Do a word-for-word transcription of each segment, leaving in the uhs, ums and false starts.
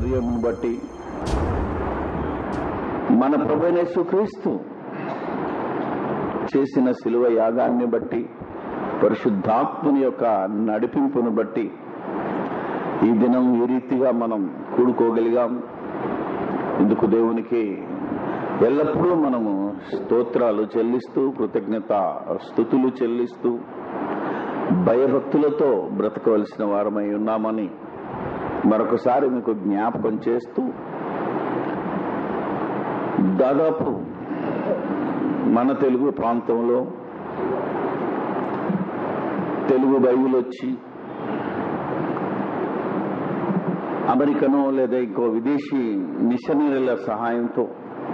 ఐశ్వర్యం బట్టి, మన ప్రభువైన యేసుక్రీస్తు చేసిన శిలువ యాగాన్ని బట్టి, పరిశుద్ధాత్మని యొక్క నడిపింపును బట్టి ఈ దినం ఈ రీతిగా మనం కూడుకోగలిగాం. ఇందుకు దేవునికి ఎల్లప్పుడూ మనము స్తోత్రాలు చెల్లిస్తూ, కృతజ్ఞత స్తుతులు చెల్లిస్తూ, భయభక్తులతో బ్రతకవలసిన వారమై ఉన్నామని మరొకసారి మీకు జ్ఞాపకం చేస్తూ, దాదాపు మన తెలుగు ప్రాంతంలో తెలుగు బైబిల్ వచ్చి అమెరికనో లేదా ఇంకో విదేశీ మిషనరీల సహాయంతో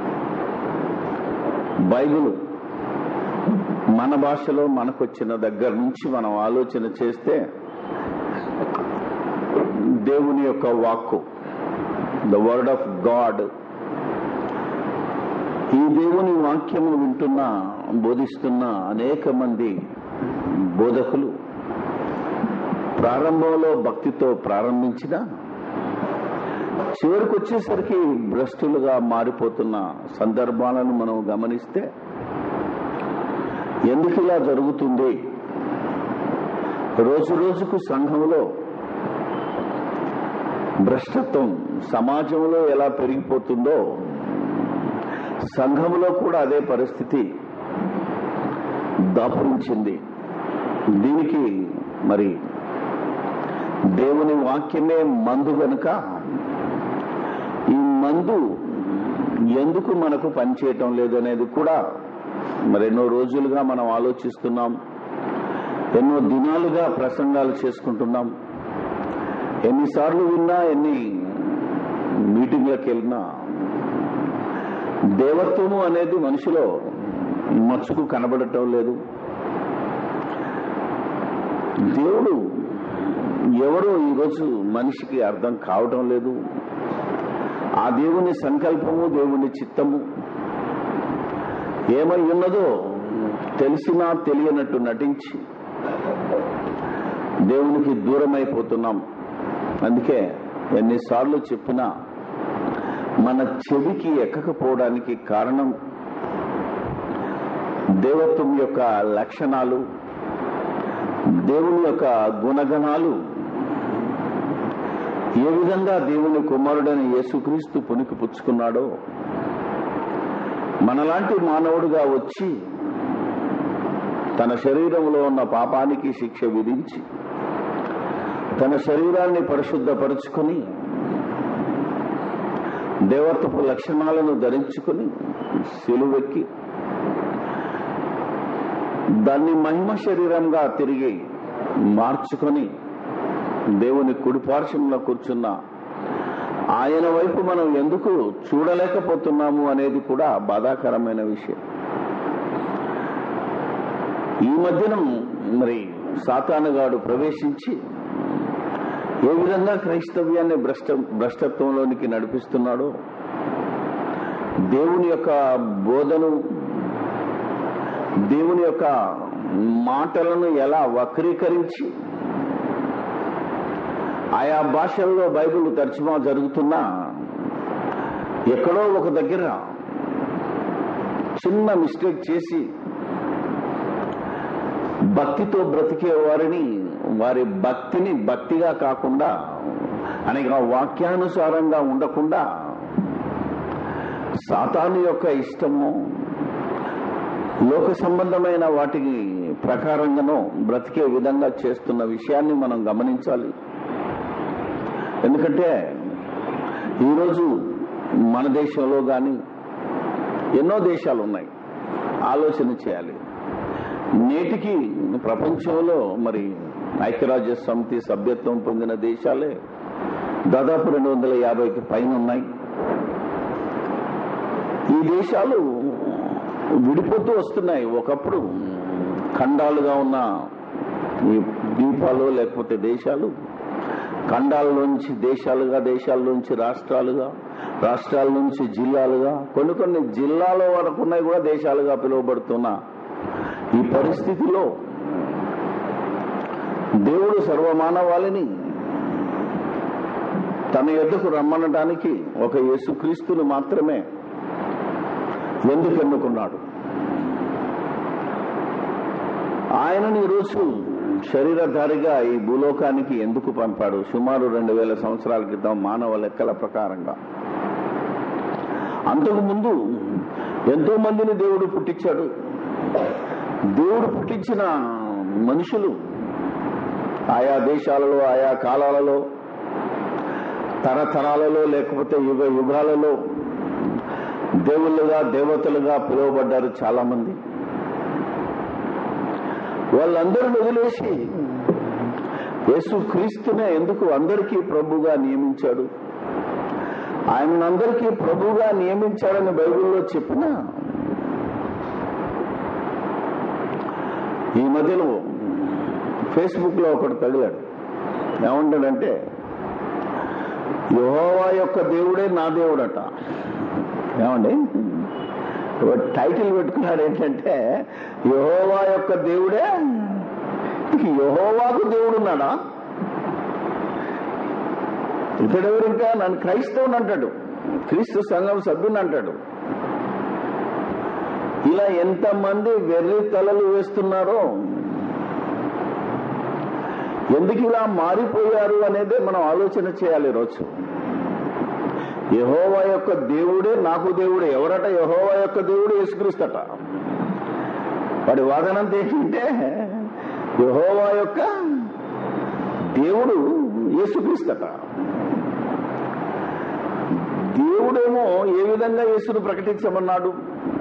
బైబిల్ మన భాషలో మనకొచ్చిన దగ్గర నుంచి మనం ఆలోచన చేస్తే, దేవుని యొక్క వాక్కు, ద వర్డ్ ఆఫ్ గాడ్, ఈ దేవుని వాక్యము వింటున్న, బోధిస్తున్న అనేక మంది బోధకులు ప్రారంభంలో భక్తితో ప్రారంభించిన చివరికి వచ్చేసరికి భ్రష్టులుగా మారిపోతున్న సందర్భాలను మనం గమనిస్తే, ఎందుకు ఇలా జరుగుతుంది? రోజు రోజుకు సంఘంలో భ్రష్టత్వం సమాజంలో ఎలా పెరిగిపోతుందో, సంఘంలో కూడా అదే పరిస్థితి దాపురించింది. దీనికి మరి దేవుని వాక్యమే మందు గనుక, ఈ మందు ఎందుకు మనకు పనిచేయటం లేదు అనేది కూడా మరెన్నో రోజులుగా మనం ఆలోచిస్తున్నాం. ఎన్నో దినాలుగా ప్రసంగాలు చేసుకుంటున్నాం. ఎన్నిసార్లు విన్నా, ఎన్ని మీటింగ్లకు వెళ్ళినా దేవత్వము అనేది మనిషిలో మచ్చుకు కనబడటం లేదు. దేవుడు ఎవరో ఈరోజు మనిషికి అర్థం కావటం లేదు. ఆ దేవుని సంకల్పము, దేవుని చిత్తము ఏమై ఉన్నదో తెలిసినా తెలియనట్టు నటించి దేవునికి దూరమైపోతున్నాం. అందుకే ఎన్నిసార్లు చెప్పినా మన చెవికి ఎక్కకపోవడానికి కారణం దేవత్వం యొక్క లక్షణాలు, దేవుని యొక్క గుణగణాలు ఏ విధంగా దేవుని కుమారుడైన యేసుక్రీస్తు పునికి పుచ్చుకున్నాడో, మనలాంటి మానవుడుగా వచ్చి తన శరీరంలో ఉన్న పాపానికి శిక్ష విధించి తన శరీరాన్ని పరిశుద్ధపరుచుకుని దేవత్వపు లక్షణాలను ధరించుకుని సిలువెక్కి దాన్ని మహిమ శరీరంగా తిరిగి మార్చుకొని దేవుని కుడిపార్శ్వంలో కూర్చున్న ఆయన వైపు మనం ఎందుకు చూడలేకపోతున్నాము అనేది కూడా బాధాకరమైన విషయం. ఈ మధ్యన మరి సాతానుగాడు ప్రవేశించి ఏ విధంగా క్రైస్తవ్యాన్ని భ్రష్ట భ్రష్టత్వంలోనికి నడిపిస్తున్నాడో, దేవుని యొక్క బోధను, దేవుని యొక్క మాటలను ఎలా వక్రీకరించి ఆయా భాషల్లో బైబిల్ తర్జుమా జరుగుతున్నా ఎక్కడో ఒక దగ్గర చిన్న మిస్టేక్ చేసి భక్తితో బ్రతికే వారిని, వారి భక్తిని భక్తిగా కాకుండా, అనేక వాక్యానుసారంగా ఉండకుండా సాతాను యొక్క ఇష్టము, లోక సంబంధమైన వాటికి ప్రకారంగానో బ్రతికే విధంగా చేస్తున్న విషయాన్ని మనం గమనించాలి. ఎందుకంటే ఈరోజు మన దేశంలో కానీ ఎన్నో దేశాలు ఉన్నాయి. ఆలోచన చేయాలి. నేటికి ప్రపంచంలో మరి ఐక్యరాజ్య సమితి సభ్యత్వం పొందిన దేశాలే దాదాపు రెండు వందల యాభైకి పైన ఉన్నాయి. ఈ దేశాలు విడిపోతూ వస్తున్నాయి. ఒకప్పుడు ఖండాలుగా ఉన్న ఈ ద్వీపాలు లేకపోతే దేశాలు ఖండాలలోంచి దేశాలుగా, దేశాల్లోంచి రాష్ట్రాలుగా, రాష్ట్రాల నుంచి జిల్లాలుగా, కొన్ని కొన్ని జిల్లాల వరకు ఉన్నాయి కూడా దేశాలుగా పిలువబడుతున్న ఈ పరిస్థితిలో దేవుడు సర్వమానవాళిని తన యొద్దకు రమ్మనడానికి ఒక యేసుక్రీస్తును మాత్రమే ఎందుకు ఎన్నుకున్నాడు? ఆయనని ఈరోజు శరీరధారిగా ఈ భూలోకానికి ఎందుకు పంపాడు? సుమారు రెండు వేల సంవత్సరాల క్రితం మానవ లెక్కల ప్రకారంగా. అంతకు ముందు ఎంతో మందిని దేవుడు పుట్టించాడు. దేవుడు పుట్టించిన మనుషులు ఆయా దేశాలలో, ఆయా కాలాలలో, తరతరాలలో, లేకపోతే యుగ యుగాలలో దేవుళ్ళుగా, దేవతలుగా పిలువబడ్డారు చాలా మంది. వాళ్ళందరూ వదిలేసి యేసుక్రీస్తునే ఎందుకు అందరికీ ప్రభుగా నియమించాడు? ఆయన అందరికీ ప్రభుగా నియమించాడని బైబిల్లో చెప్పిన ఈ మధ్యలో ఫేస్బుక్ లో ఒకడు తగిలాడు. ఏమంటాడంటే, యెహోవా యొక్క దేవుడే నా దేవుడట. ఏమండి, టైటిల్ పెట్టుకున్నాడు ఏంటంటే, యెహోవా యొక్క దేవుడే. యెహోవాకు దేవుడున్నాడా? ఇక్కడెవరు ఇంకా నన్ను క్రైస్తవుని అంటాడు, క్రీస్తు సంఘం సభ్యుని అంటాడు. ఇలా ఎంతమంది వెర్రి తలలు వేస్తున్నారో, ఎందుకు ఇలా మారిపోయారు అనేదే మనం ఆలోచన చేయాలి ఈరోజు. యెహోవా యొక్క దేవుడే నాకు దేవుడే. ఎవరట యెహోవా యొక్క దేవుడు? యేసుక్రీస్తట. వాడి వాదనంతా ఏంటంటే, యెహోవా యొక్క దేవుడు యేసుక్రీస్తట. దేవుడేమో ఏ విధంగా యేసును ప్రకటించమన్నాడు?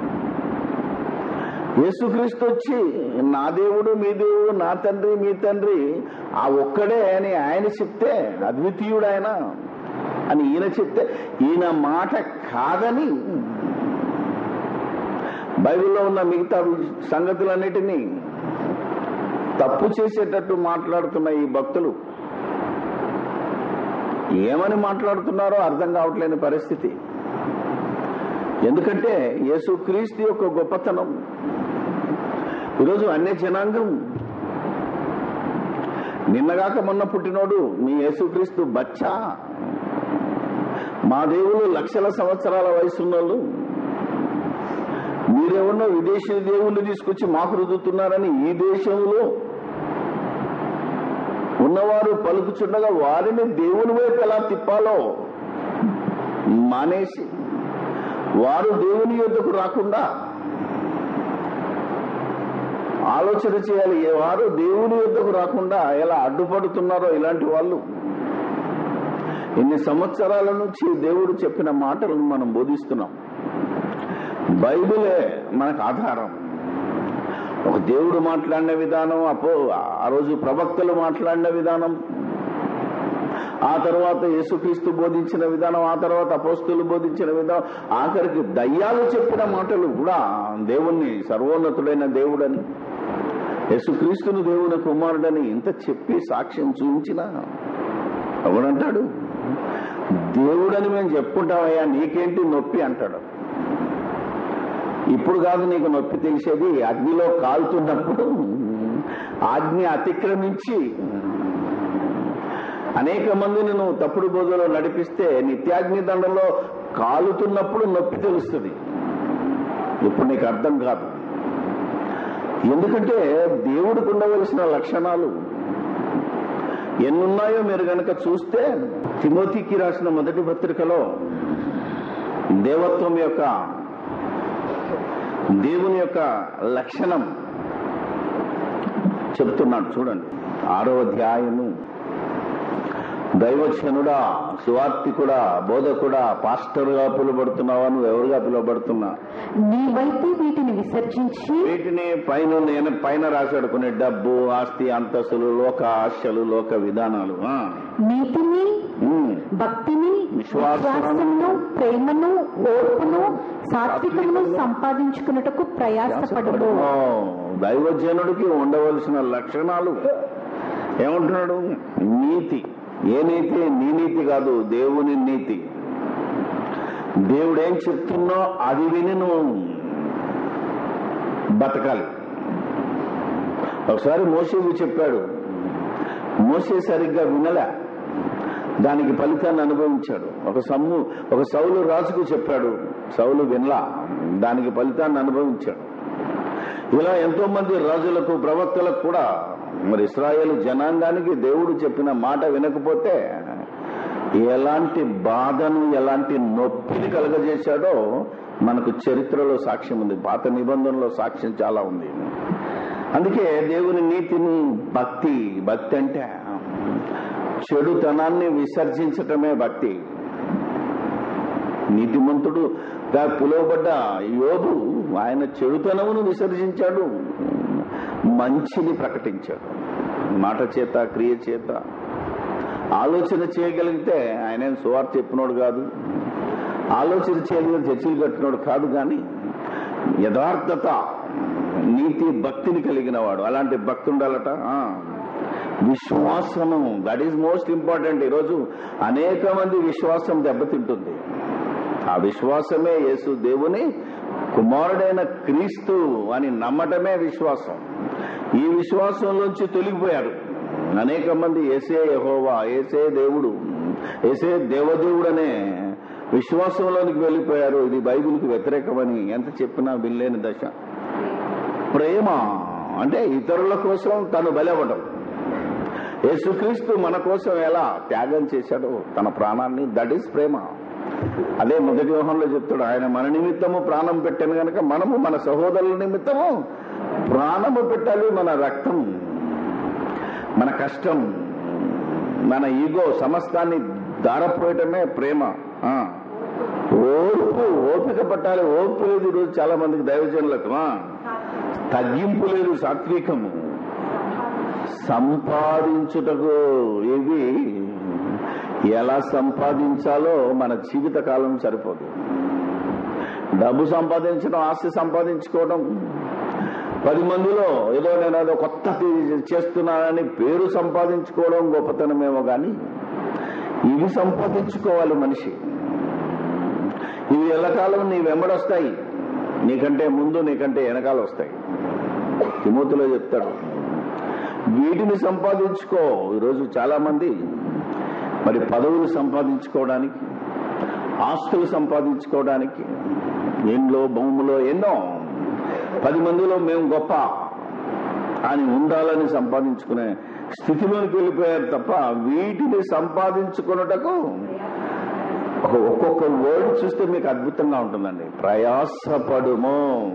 యేసుక్రీస్తు వచ్చి నా దేవుడు మీ దేవుడు, నా తండ్రి మీ తండ్రి ఆ ఒక్కడే అని ఆయన చెప్తే, అద్వితీయుడు ఆయన అని ఈయన చెప్తే, ఈయన మాట కాదని బైబిల్లో ఉన్న మిగతా సంగతులన్నిటినీ తప్పు చేసేటట్టు మాట్లాడుతున్న ఈ భక్తులు ఏమని మాట్లాడుతున్నారో అర్థం కావట్లేని పరిస్థితి. ఎందుకంటే యేసుక్రీస్తు యొక్క గొప్పతనం ఈరోజు అన్య జనాంగం, నిన్నగాక మొన్న పుట్టినోడు మీ యేసుక్రీస్తు బచ్చా, మా దేవుళ్ళు లక్షల సంవత్సరాల వయసున్నోళ్ళు, మీరేమన్నా విదేశీ దేవుళ్ళు తీసుకొచ్చి మాకు రుద్దుతున్నారని ఈ దేశంలో ఉన్నవారు పలుకుచుండగా వారిని దేవుని వైపు ఎలా తిప్పాలో మానేసి, వారు దేవుని యొద్దకు రాకుండా ఆలోచన చేయాలి. వారు దేవుని యొద్దకు రాకుండా ఎలా అడ్డుపడుతున్నారో ఇలాంటి వాళ్ళు. ఇన్ని సంవత్సరాల నుంచి దేవుడు చెప్పిన మాటలను మనం బోధిస్తున్నాం. బైబిలే మనకు ఆధారం. ఒక దేవుడు మాట్లాడిన విధానం, అపో ఆ రోజు ప్రవక్తలు మాట్లాడిన విధానం, ఆ తర్వాత యేసుక్రీస్తు బోధించిన విధానం, ఆ తర్వాత అపోస్తులు బోధించిన విధానం, ఆఖరికి దయ్యాలు చెప్పిన మాటలు కూడా దేవుణ్ణి సర్వోన్నతుడైన దేవుడని, యేసుక్రీస్తును దేవుని కుమారుడని ఇంత చెప్పి సాక్ష్యం చూపించిన ఎవడంటాడు? దేవుడని మేము చెప్పుకుంటామయ్యా, నీకేంటి నొప్పి అంటాడు. ఇప్పుడు కాదు నీకు నొప్పి తెలిసేది, అగ్నిలో కాలుతున్నప్పుడు ఆజ్ఞ అతిక్రమించి అనేక మందిని నువ్వు తప్పుడు బోధలో నడిపిస్తే నిత్యాగ్ని దండంలో కాలుతున్నప్పుడు నొప్పి తెలుస్తుంది. ఇప్పుడు నీకు అర్థం కాదు. ఎందుకంటే దేవుడికి ఉండవలసిన లక్షణాలు ఎన్నున్నాయో మీరు గనక చూస్తే, తిమోతికి రాసిన మొదటి పత్రికలో దేవత్వం యొక్క, దేవుని యొక్క లక్షణం చెప్తున్నాడు. చూడండి, ఆరో అధ్యాయము. దైవజనుడా, సువార్తికుడా, బోధకుడా, పాస్టర్గా పిలువబడుతున్నావా? నువ్వు ఎవరుగా పిలువబడుతున్నా? నీవైతే వీటిని విసర్జించి, వీటిని పైన నేను పైన రాశాడు కొన్ని డబ్బు, ఆస్తి, అంతస్తులు, లోక ఆశలు, లోక విధానాలు, నీతిని, భక్తిని, విశ్వాసమును, ప్రేమను, ఓర్పును, సాత్వికమును సంపాదించుకున్నటకు ప్రయాసపడు. దైవజనుడికి ఉండవలసిన లక్షణాలు ఏమంటున్నాడు? నీతి. ఏ నీతి? నీ నీతి కాదు, దేవుని నీతి. దేవుడేం చెప్తున్నా అది విని నువ్వు బతకాలి. ఒకసారి మోషేకు చెప్పాడు, మోషే సరిగ్గా వినలే. దానికి ఫలితాన్ని అనుభవించాడు. ఒక సమ్ము ఒక సౌలు రాజుకు చెప్పాడు, సౌలు వినలా, దానికి ఫలితాన్ని అనుభవించాడు. ఇలా ఎంతో మంది రాజులకు ప్రవక్తలకు కూడా మరి ఇశ్రాయేలు జనాంగానికి దేవుడు చెప్పిన మాట వినకపోతే ఎలాంటి బాధను ఎలాంటి నొప్పిని కలుగజేశాడో మనకు చరిత్రలో సాక్ష్యం ఉంది, పాత నిబంధనలో సాక్ష్యం చాలా ఉంది. అందుకే దేవుని నీతిని భక్తి భక్తి అంటే చెడుతనాన్ని విసర్జించటమే భక్తి. నీతిమంతుడుగా పిలువబడ్డ యోబు ఆయన చెడుతనమును విసర్జించాడు, మంచిని ప్రకటించాడు. మాట చేత క్రియ చేత ఆలోచన చేయగలిగితే ఆయన సువార్త చెప్పినోడు కాదు, ఆలోచన చేయగలిగిన చర్చలు కట్టినోడు కాదు, కానీ యథార్థత నీతి భక్తిని కలిగిన వాడు. అలాంటి భక్తి ఉండాలట. విశ్వాసము, దట్ ఈజ్ మోస్ట్ ఇంపార్టెంట్. ఈరోజు అనేక మంది విశ్వాసం దెబ్బతింటుంది. ఆ విశ్వాసమే యేసు దేవుని కుమారుడైన క్రీస్తు అని నమ్మటమే విశ్వాసం. ఈ విశ్వాసంలోంచి తొలగిపోయారు అనేక మంది. యేసే యెహోవా, యేసే దేవుడు, యేసే దేవదేవుడు అనే విశ్వాసంలోనికి వెళ్ళిపోయారు. ఇది బైబిల్కి వ్యతిరేకమని ఎంత చెప్పినా వినలేని దశ. ప్రేమ అంటే ఇతరుల కోసం తను బలవడం. యేసుక్రీస్తు మన కోసం ఎలా త్యాగం చేశాడో తన ప్రాణాన్ని, దట్ ఈస్ ప్రేమ. అదే మొదటి యోహంలో చెప్తాడు, ఆయన మన నిమిత్తము ప్రాణం పెట్టాను కనుక మనము మన సహోదరుల నిమిత్తము ప్రాణము పెట్టాలి. మన రక్తం, మన కష్టం, మన ఈగో సమస్తాన్ని దారపోయటమే ప్రేమ. ఓర్పు, ఓపిక పట్టాలి. ఓర్పు లేదు ఈరోజు చాలా మందికి, దైవజనులకు. తగ్గింపు లేదు, సాత్వికము. సంపాదించుటకు ఇవి ఎలా సంపాదించాలో మన జీవిత కాలం సరిపోదు. డబ్బు సంపాదించడం, ఆస్తి సంపాదించుకోవడం, పది మందిలో ఏదో నేను ఏదో కొత్త చేస్తున్నానని పేరు సంపాదించుకోవడం గొప్పతనమేమో కానీ ఇవి సంపాదించుకోవాలి మనిషి. ఇవి ఎల్లకాలం నీ వెంబడొస్తాయి, నీకంటే ముందు నీకంటే వెనకాల వస్తాయి. తిమోతిలో చెప్తాడు, వీటిని సంపాదించుకో. ఈరోజు చాలా మంది మరి పదవులు సంపాదించుకోవడానికి, ఆస్తులు సంపాదించుకోవడానికి, ఇంట్లో భూములో ఎన్నో, పది మందిలో మేము గొప్ప అని ఉండాలని సంపాదించుకునే స్థితిలోకి వెళ్ళిపోయారు తప్ప వీటిని సంపాదించుకున్నటకు ఒక్కొక్క వర్డ్ చూస్తే మీకు అద్భుతంగా ఉంటుందండి. ప్రయాసపడుము.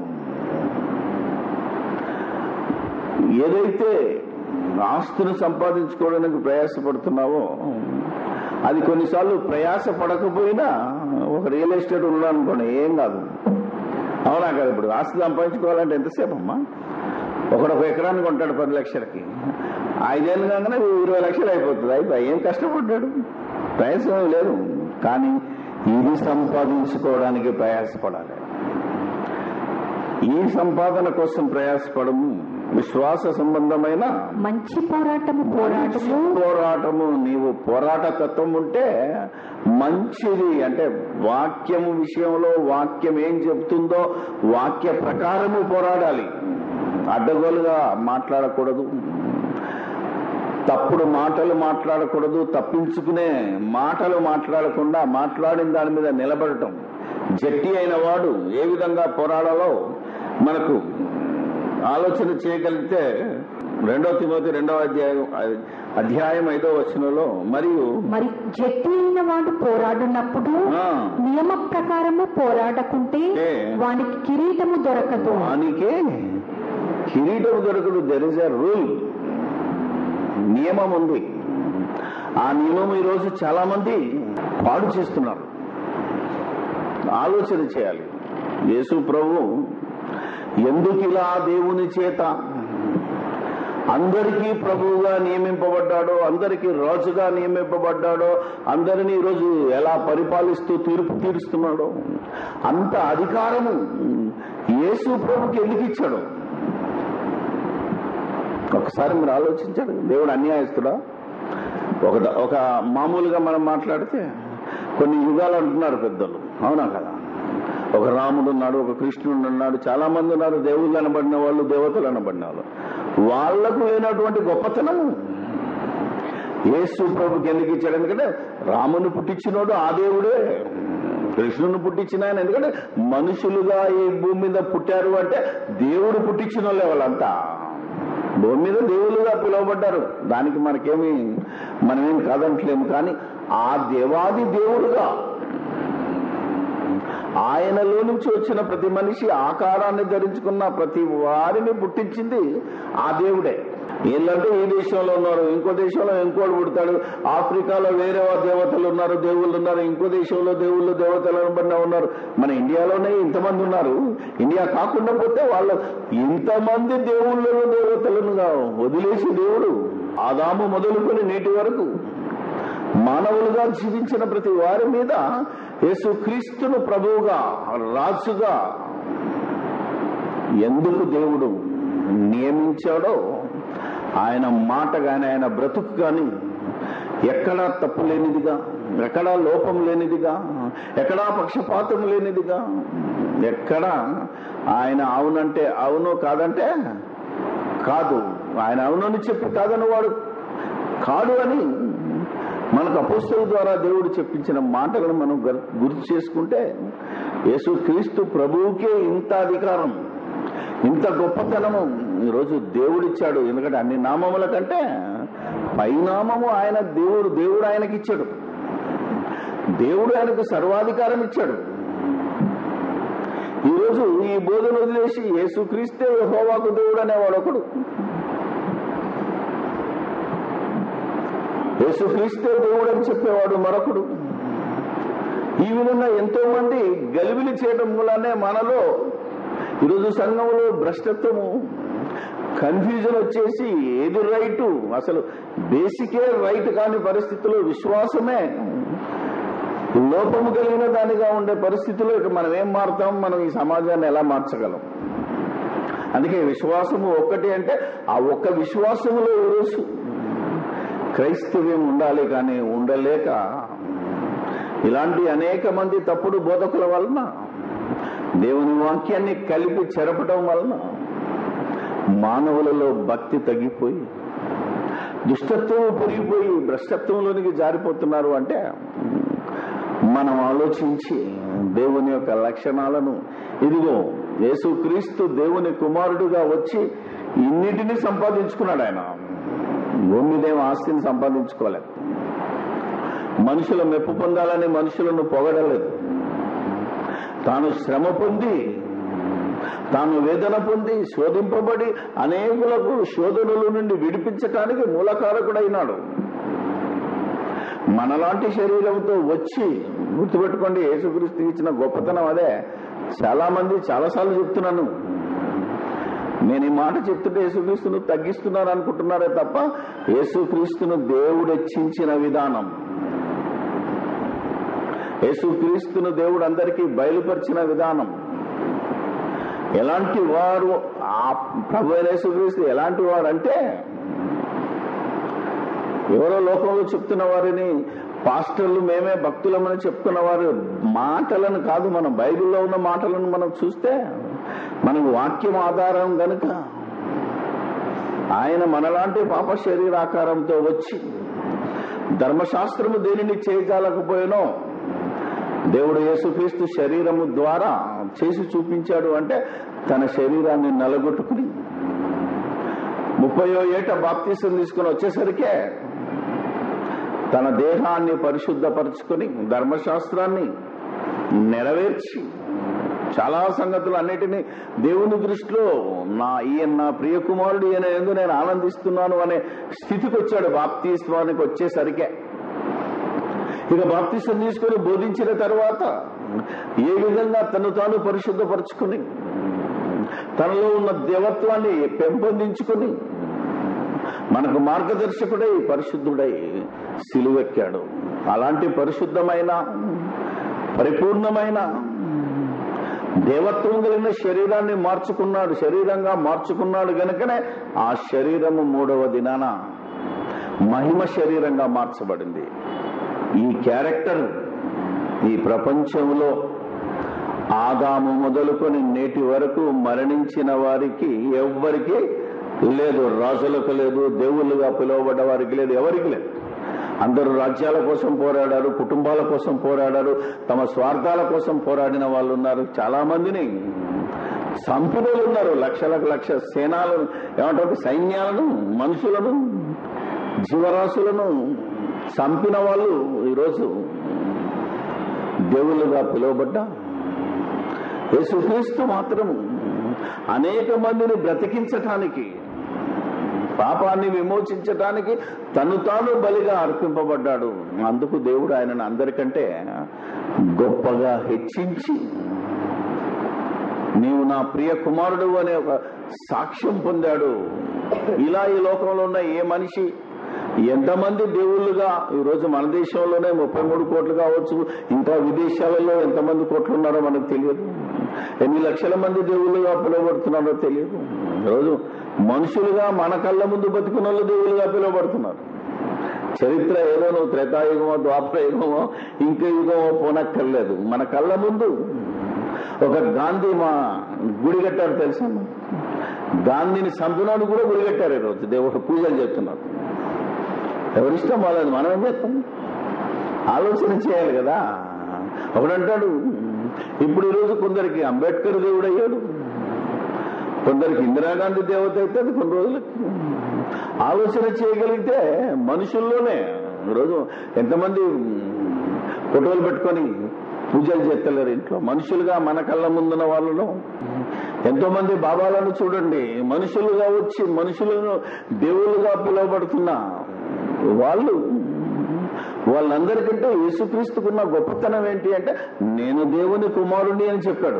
ఏదైతే ఆస్తును సంపాదించుకోవడానికి ప్రయాసపడుతున్నావో అది కొన్నిసార్లు ప్రయాస పడకపోయినా, ఒక రియల్ ఎస్టేట్ ఉన్నాడనుకోండి ఏం కాదు, అవునా కాదు. ఇప్పుడు ఆస్తి సంపాదించుకోవాలంటే ఎంతసేపు అమ్మా? ఒకడు ఒక ఎకరాన్ని కొంటాడు పది లక్షలకి, ఐదేళ్ళు కాగానే ఇరవై లక్షలు అయిపోతుంది. అయిపోయి ఏం కష్టపడ్డాడు, ప్రయాసం లేదు. కానీ ఇది సంపాదించుకోవడానికి ప్రయాసపడాలి. ఈ సంపాదన కోసం ప్రయాసపడము విశ్వాస సంబంధమైన మంచి పోరాటము పోరాటము పోరాటము నీవు పోరాట తత్వం ఉంటే మంచిది. అంటే వాక్యము విషయంలో వాక్యం ఏం చెప్తుందో వాక్య ప్రకారము పోరాడాలి. అడ్డగోలుగా మాట్లాడకూడదు, తప్పుడు మాటలు మాట్లాడకూడదు, తప్పించుకునే మాటలు మాట్లాడకుండా మాట్లాడిన దాని మీద నిలబడటం. జట్టి అయిన వాడు ఏ విధంగా పోరాడాలో మనకు ఆలోచన చేయగలిగితే రెండో తిమోతి రెండవ అధ్యాయం అధ్యాయం ఐదో వచనంలో, మరియు మరి జట్టి అయిన వాడు పోరాడినప్పుడు నియమ ప్రకారము పోరాడకుంటే వానికి కిరీటము దొరకదు. వానికి కిరీటము దొరకదు. దెర్ ఇస్ ఎ రూల్, నియమం ఉంది. ఆ నియమం ఈరోజు చాలా మంది పాడు చేస్తున్నారు. ఆలోచన చేయాలి. యేసు ప్రభు ఎందుకు ఇలా దేవుని చేత అందరికీ ప్రభువుగా నియమింపబడ్డాడో, అందరికీ రాజుగా నియమింపబడ్డాడో, అందరినీ ఈరోజు ఎలా పరిపాలిస్తూ తీర్పు తీరుస్తున్నాడో, అంత అధికారము యేసు ప్రభుకి ఎందుకు ఇచ్చాడో ఒకసారి మీరు ఆలోచించాడు. దేవుడు అన్యాయస్తుడా? ఒక ఒక మామూలుగా మనం మాట్లాడితే కొన్ని యుగాలు అంటున్నారు పెద్దలు, అవునా కదా? ఒక రాముడు ఉన్నాడు, ఒక కృష్ణుడు ఉన్నాడు, చాలా మంది ఉన్నారు, దేవుళ్ళు అనబడిన వాళ్ళు, దేవతలు అనబడిన వాళ్ళు. వాళ్లకు లేనటువంటి గొప్పతనము యేసు ప్రభుకి ఎందుకు ఇచ్చాడు? ఎందుకంటే రాముని పుట్టించినోడు ఆ దేవుడే, కృష్ణుని పుట్టించిన ఆయన. ఎందుకంటే మనుషులుగా ఈ భూమి మీద పుట్టారు అంటే దేవుడు పుట్టించిన వాళ్ళే వాళ్ళంతా. భూమి మీద దేవులుగా పిలువబడ్డారు, దానికి మనకేమి మనమేం కాదంటలేము. కానీ ఆ దేవాది దేవుడుగా ఆయనలో నుంచి వచ్చిన ప్రతి మనిషి ఆకారాన్ని ధరించుకున్న ప్రతి వారిని పుట్టించింది ఆ దేవుడే. వీళ్ళంటే ఈ దేశంలో ఉన్నారు, ఇంకో దేశంలో ఇంకోటి పుడతాడు. ఆఫ్రికాలో వేరే దేవతలు ఉన్నారు, దేవుళ్ళు ఉన్నారు. ఇంకో దేశంలో దేవుళ్ళు దేవతలు అనబడిన ఉన్నారు. మన ఇండియాలోనే ఇంతమంది ఉన్నారు. ఇండియా కాకుండా పోతే వాళ్ళు ఇంతమంది దేవుళ్ళను దేవతలను వదిలేసి దేవుడు ఆదాము మొదలుకొని నేటి వరకు మానవులుగా జీవించిన ప్రతి వారి మీద యేసుక్రీస్తును ప్రభువుగా రాజుగా ఎందుకు దేవుడు నియమించాడో, ఆయన మాట గాని ఆయన బ్రతుకు గాని ఎక్కడా తప్పు లేనిదిగా, ఎక్కడా లోపం లేనిదిగా, ఎక్కడా పక్షపాతం లేనిదిగా, ఎక్కడా ఆయన అవునంటే అవును, కాదంటే కాదు, ఆయన అవునని చెప్పి కాదని వాడు కాదు అని మనకు అపోస్తలుల ద్వారా దేవుడు చెప్పించిన మాటలను మనం గుర్తు చేసుకుంటే, యేసుక్రీస్తు ప్రభువుకే ఇంత అధికారం, ఇంత గొప్పతనము ఈరోజు దేవుడిచ్చాడు. ఎందుకంటే అన్ని నామముల కంటే పైనామము ఆయన దేవుడు దేవుడు ఆయనకి ఇచ్చాడు. దేవుడు ఆయనకు సర్వాధికారం ఇచ్చాడు. ఈరోజు ఈ బోధన వదిలేసి యేసుక్రీస్తే యెహోవాకు దేవుడు అనేవాడు ఒకడు, యేసుక్రీస్తే దేవుడు అని చెప్పేవాడు మరొకడు. ఈ విధంగా ఎంతో మంది గలిబిలి చేయడం వల్లనే మనలో ఈరోజు సంఘంలో భ్రష్టత్వము, కన్ఫ్యూజన్ వచ్చేసి ఏది రైటు, అసలు బేసికే రైట్ కాని పరిస్థితుల్లో విశ్వాసమే లోపము కలిగిన దానిగా ఉండే పరిస్థితుల్లో ఇక మనం ఏం మారుతాం? మనం ఈ సమాజాన్ని ఎలా మార్చగలం? అందుకే విశ్వాసము ఒక్కటి అంటే ఆ ఒక్క విశ్వాసములో ఈరోజు క్రైస్తవ్యం ఉండాలి, కానీ ఉండలేక ఇలాంటి అనేక మంది తప్పుడు బోధకుల వలన దేవుని వాక్యాన్ని కలిపి చెరపడం వలన మానవులలో భక్తి తగ్గిపోయి దుష్టత్వం పెరిగిపోయి భ్రష్టత్వంలోనికి జారిపోతున్నారు. అంటే మనం ఆలోచించి దేవుని యొక్క లక్షణాలను, ఇదిగో యేసుక్రీస్తు దేవుని కుమారుడుగా వచ్చి ఇన్నిటినీ సంపాదించుకున్నాడు. ఆయన భూమి మీదేం ఆస్తిని సంపాదించుకోలేదు, మనుషుల మెప్పు పొందాలని మనుషులను పొగడలేదు. తాను శ్రమ పొంది, తాను వేదన పొంది, శోధింపబడి అనేకులకు శోధనల నుండి విడిపించటానికి మూలకారకుడైనాడు. మనలాంటి శరీరంతో వచ్చి, గుర్తుపెట్టుకోండి, యేసుక్రీస్తు ఇచ్చిన గొప్పతనం అదే. చాలా మంది చాలాసార్లు చెప్తున్నాను, నేను ఈ మాట చెప్తుంటే యేసుక్రీస్తును తగ్గిస్తున్నారు అనుకుంటున్నారే తప్ప యేసుక్రీస్తును దేవుడు హెచ్చించిన విధానం, యేసుక్రీస్తును దేవుడు అందరికీ బయలుపరిచిన విధానం, ఎలాంటి వారు ఆ ప్రభు యేసుక్రీస్తు ఎలాంటి వాడు అంటే, ఎవరో లోకంలో చెప్తున్న వారిని పాస్టర్లు మేమే భక్తులమని చెప్తున్న వారి మాటలను కాదు, మన బైబిల్లో ఉన్న మాటలను మనం చూస్తే మనకు వాక్యం ఆధారం గనుక ఆయన మనలాంటి పాప శరీరాకారంతో వచ్చి ధర్మశాస్త్రము దేనిని చేయజాలకపోయినో దేవుడు యేసుక్రీస్తు శరీరము ద్వారా చేసి చూపించాడు. అంటే తన శరీరాన్ని నలగొట్టుకుని ముప్పయో ఏట బాప్తీసం తీసుకుని వచ్చేసరికే తన దేహాన్ని పరిశుద్ధపరుచుకొని ధర్మశాస్త్రాన్ని నెరవేర్చి చాలా సంగతులు అన్నిటినీ దేవుని దృష్టిలో నా ఈయన నా ప్రియ కుమారుడు ఈయన ఎందుకు నేను ఆనందిస్తున్నాను అనే స్థితికి వచ్చాడు బాప్తీస్వానికి వచ్చేసరికే. ఇక బాప్తీసం తీసుకుని బోధించిన తర్వాత ఏ విధంగా తను తాను పరిశుద్ధపరుచుకుని తనలో ఉన్న దేవత్వాన్ని పెంపొందించుకుని మనకు మార్గదర్శకుడై పరిశుద్ధుడై సిలువెక్కాడు. అలాంటి పరిశుద్ధమైన పరిపూర్ణమైన దేవత్వం కలిగిన శరీరాన్ని మార్చుకున్నాడు, శరీరంగా మార్చుకున్నాడు గనుకనే ఆ శరీరము మూడవ దినాన మహిమ శరీరంగా మార్చబడింది. ఈ క్యారెక్టర్ ఈ ప్రపంచంలో ఆదాము మొదలుకొని నేటి వరకు మరణించిన వారికి ఎవ్వరికి లేదు, రాజులకు లేదు, దేవుళ్ళుగా పిలువబడ్డ వారికి లేదు, ఎవరికి లేదు. అందరూ రాజ్యాల కోసం పోరాడారు, కుటుంబాల కోసం పోరాడారు, తమ స్వార్థాల కోసం పోరాడిన వాళ్ళు ఉన్నారు. చాలా మందిని చంపిన వాళ్ళు ఉన్నారు. లక్షలకు లక్ష సేనాలను, ఏమంటారు, సైన్యాలను, మనుషులను, జీవరాశులను చంపిన వాళ్ళు ఈరోజు దేవుళ్ళుగా పిలువబడ్డ యేసుక్రీస్తు మాత్రం అనేక మందిని బ్రతికించటానికి, పాపాన్ని విమోచించటానికి తను తాను బలిగా అర్పింపబడ్డాడు. అందుకు దేవుడు ఆయనను అందరికంటే గొప్పగా హెచ్చించి నీవు నా ప్రియ కుమారుడు అనే ఒక సాక్ష్యం పొందాడు. ఇలా ఈ లోకంలో ఉన్న ఏ మనిషి, ఎంతమంది దేవుళ్ళుగా, ఈరోజు మన దేశంలోనే ముప్పై మూడు కోట్లు కావచ్చు, ఇంకా విదేశాలలో ఎంతమంది కోట్లు ఉన్నారో మనకు తెలియదు. ఎన్ని లక్షల మంది దేవుళ్ళుగా పిలువబడుతున్నారో తెలియదు. ఈరోజు మనుషులుగా మన కళ్ళ ముందు బతుకున్న వాళ్ళు దేవుళ్ళుగా పిలువబడుతున్నారు. చరిత్ర ఏదో నువ్వు త్రేతాయుగమో ద్వాపర యుగమో ఇంక యుగమో పోనక్కర్లేదు. మన కళ్ళ ముందు ఒక గాంధీ మా గుడి కట్టారు తెలుసా? గాంధీని చంపినాడు కూడా గుడి కట్టారు. ఈరోజు దేవుడు పూజలు చేస్తున్నారు. ఎవరిష్టం వాళ్ళది, మనం ఏం చేస్తాం? ఆలోచన చేయాలి కదా. ఒకడంటాడు, ఇప్పుడు ఈరోజు కొందరికి అంబేద్కర్ దేవుడు అయ్యాడు, కొందరికి ఇందిరాగాంధీ దేవత అవుతుంది కొన్ని రోజులకి. ఆలోచన చేయగలిగితే మనుషుల్లోనే ఈరోజు ఎంతమంది ఫోటోలు పెట్టుకొని పూజలు చేస్తలేరు ఇంట్లో. మనుషులుగా మన కళ్ళ ముందున్న వాళ్ళను ఎంతో మంది బాబాలను చూడండి, మనుషులుగా వచ్చి మనుషులను దేవుళ్ళుగా పిలువబడుతున్న వాళ్ళు, వాళ్ళందరికంటే యేసుక్రీస్తుకున్న గొప్పతనం ఏంటి అంటే, నేను దేవుని కుమారుని అని చెప్పాడు.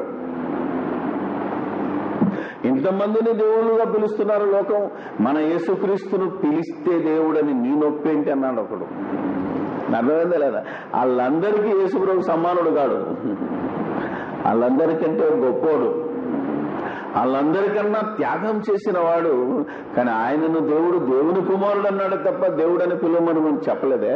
ఇంతమందిని దేవుళ్ళుగా పిలుస్తున్నారు లోకం, మన యేసుక్రీస్తును పిలిస్తే దేవుడని నీ నొప్పేంటి అన్నాడు ఒకడు. అర్థమైందా లేదా? వాళ్ళందరికీ యేసుప్రభు సమానుడు కాడు, వాళ్ళందరికంటే గొప్పోడు, వాళ్ళందరికన్నా త్యాగం చేసిన వాడు. కానీ ఆయనను దేవుడు దేవుని కుమారుడు అన్నాడు తప్ప దేవుడని పిలువమని మనం చెప్పలేదే.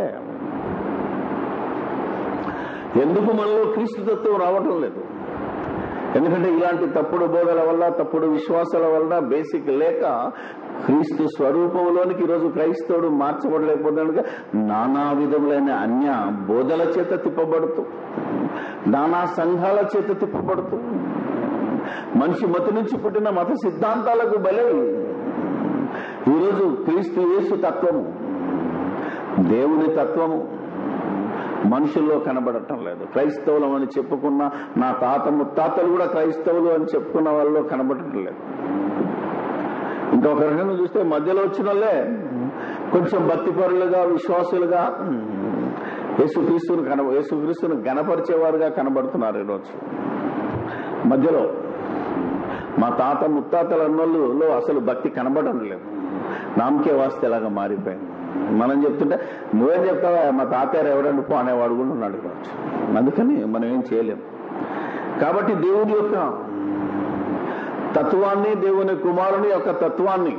ఎందుకు మనలో క్రీస్తు తత్వం రావటం లేదు? ఎందుకంటే ఇలాంటి తప్పుడు బోధల వల్ల, తప్పుడు విశ్వాసాల వల్ల, బేసిక్ లేక క్రీస్తు స్వరూపంలోనికి ఈరోజు క్రైస్తవుడు మార్చబడలేకపోతున్నాడుగా. నానా విధములైన అన్య బోధల చేత తిప్పబడుతూ, నానా సంఘాల చేత తిప్పబడుతూ, మనిషి మతి నుంచి పుట్టిన మత సిద్ధాంతాలకు బలై ఈరోజు క్రీస్తు యేసు తత్వము, దేవుని తత్వము మనుషుల్లో కనబడటం లేదు. క్రైస్తవులం అని చెప్పుకున్న నా తాత ముత్తాతలు కూడా క్రైస్తవులు అని చెప్పుకున్న వాళ్ళలో కనబడటం లేదు. ఇంకొక రకంగా చూస్తే మధ్యలో వచ్చిన వాళ్ళే కొంచెం భక్తిపరులుగా, విశ్వాసులుగా, యేసుక్రీస్తుని కన యేసుక్రీస్తుని గణపరిచేవారుగా కనబడుతున్నారు ఈరోజు. మధ్యలో మా తాత ముత్తాతల అన్నోళ్ళలో అసలు భక్తి కనబడడం లేదు, నామకే వాస్తేలాగా మారిపోయింది. మనం చెప్తుంటే నువ్వేం చెప్తావా, మా తాతయ్య ఎవరండి పో అనేవాడు కూడా ఉన్నాడు కావచ్చు. అందుకని మనం ఏం చేయలేం. కాబట్టి దేవుని యొక్క తత్వాన్ని, దేవుని కుమారుని యొక్క తత్వాన్ని,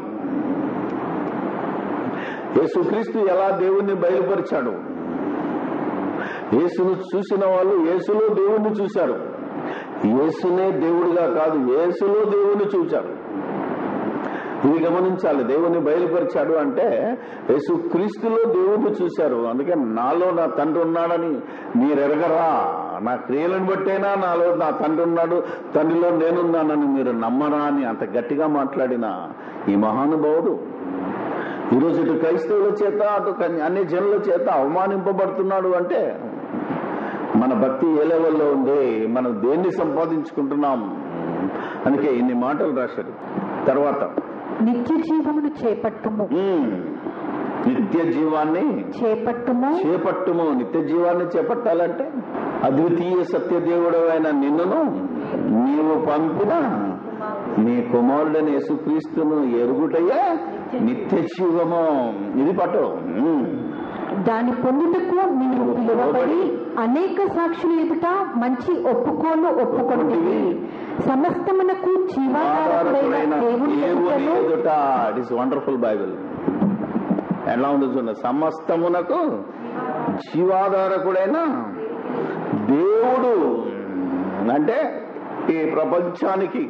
యేసుక్రీస్తు ఎలా దేవుణ్ణి బయలుపరిచాడు, యేసును చూసిన వాళ్ళు యేసులో దేవుణ్ణి చూశారు. యేసునే దేవుడిగా కాదు, యేసులో దేవుణ్ణి చూశారు. ఇది గమనించాలి. దేవుని బయలుపరిచాడు అంటే యేసు క్రీస్తులో దేవుణ్ణి చూశారు. అందుకే నాలో నా తండ్రి ఉన్నాడని మీరు ఎరగరా, నా క్రియలను బట్టైనా నాలో నా తండ్రి ఉన్నాడు, తండ్రిలో నేనున్నానని మీరు నమ్మరా అని అంత గట్టిగా మాట్లాడిన ఈ మహానుభావుడు ఈరోజు ఇటు క్రైస్తవుల చేత, అటు అన్ని జనుల చేత అవమానింపబడుతున్నాడు. అంటే మన భక్తి ఏ లెవెల్లో ఉంది, మనం దేన్ని సంపాదించుకుంటున్నాం. అందుకే ఇన్ని మాటలు రాశారు. తర్వాత నిత్య జీవమును చేపట్టుము, నిత్య జీవాన్ని చేపట్టుము చేపట్టుము నిత్య జీవాన్ని చేపట్టాలంటే అద్వితీయ సత్యదేవుడు అయిన నిన్నును నీవు పంపిన నీ కుమారుడని యేసుక్రీస్తును ఎరుగుటయ్యే నిత్య జీవము. ఇది పట్టు. దాని పొందుటకు నీవు పిలువబడి అనేక సాక్షులు ఎదుట మంచి ఒప్పుకోలు ఒప్పుకొంటివి. సమస్తమునకు జీవాధారకుడైన దేవుని ఎదుట. It is wonderful Bible. ఎలా ఉంది చూడండి. సమస్తమునకు జీవాధారకుడైన దేవుడు అంటే ఈ ప్రపంచానికి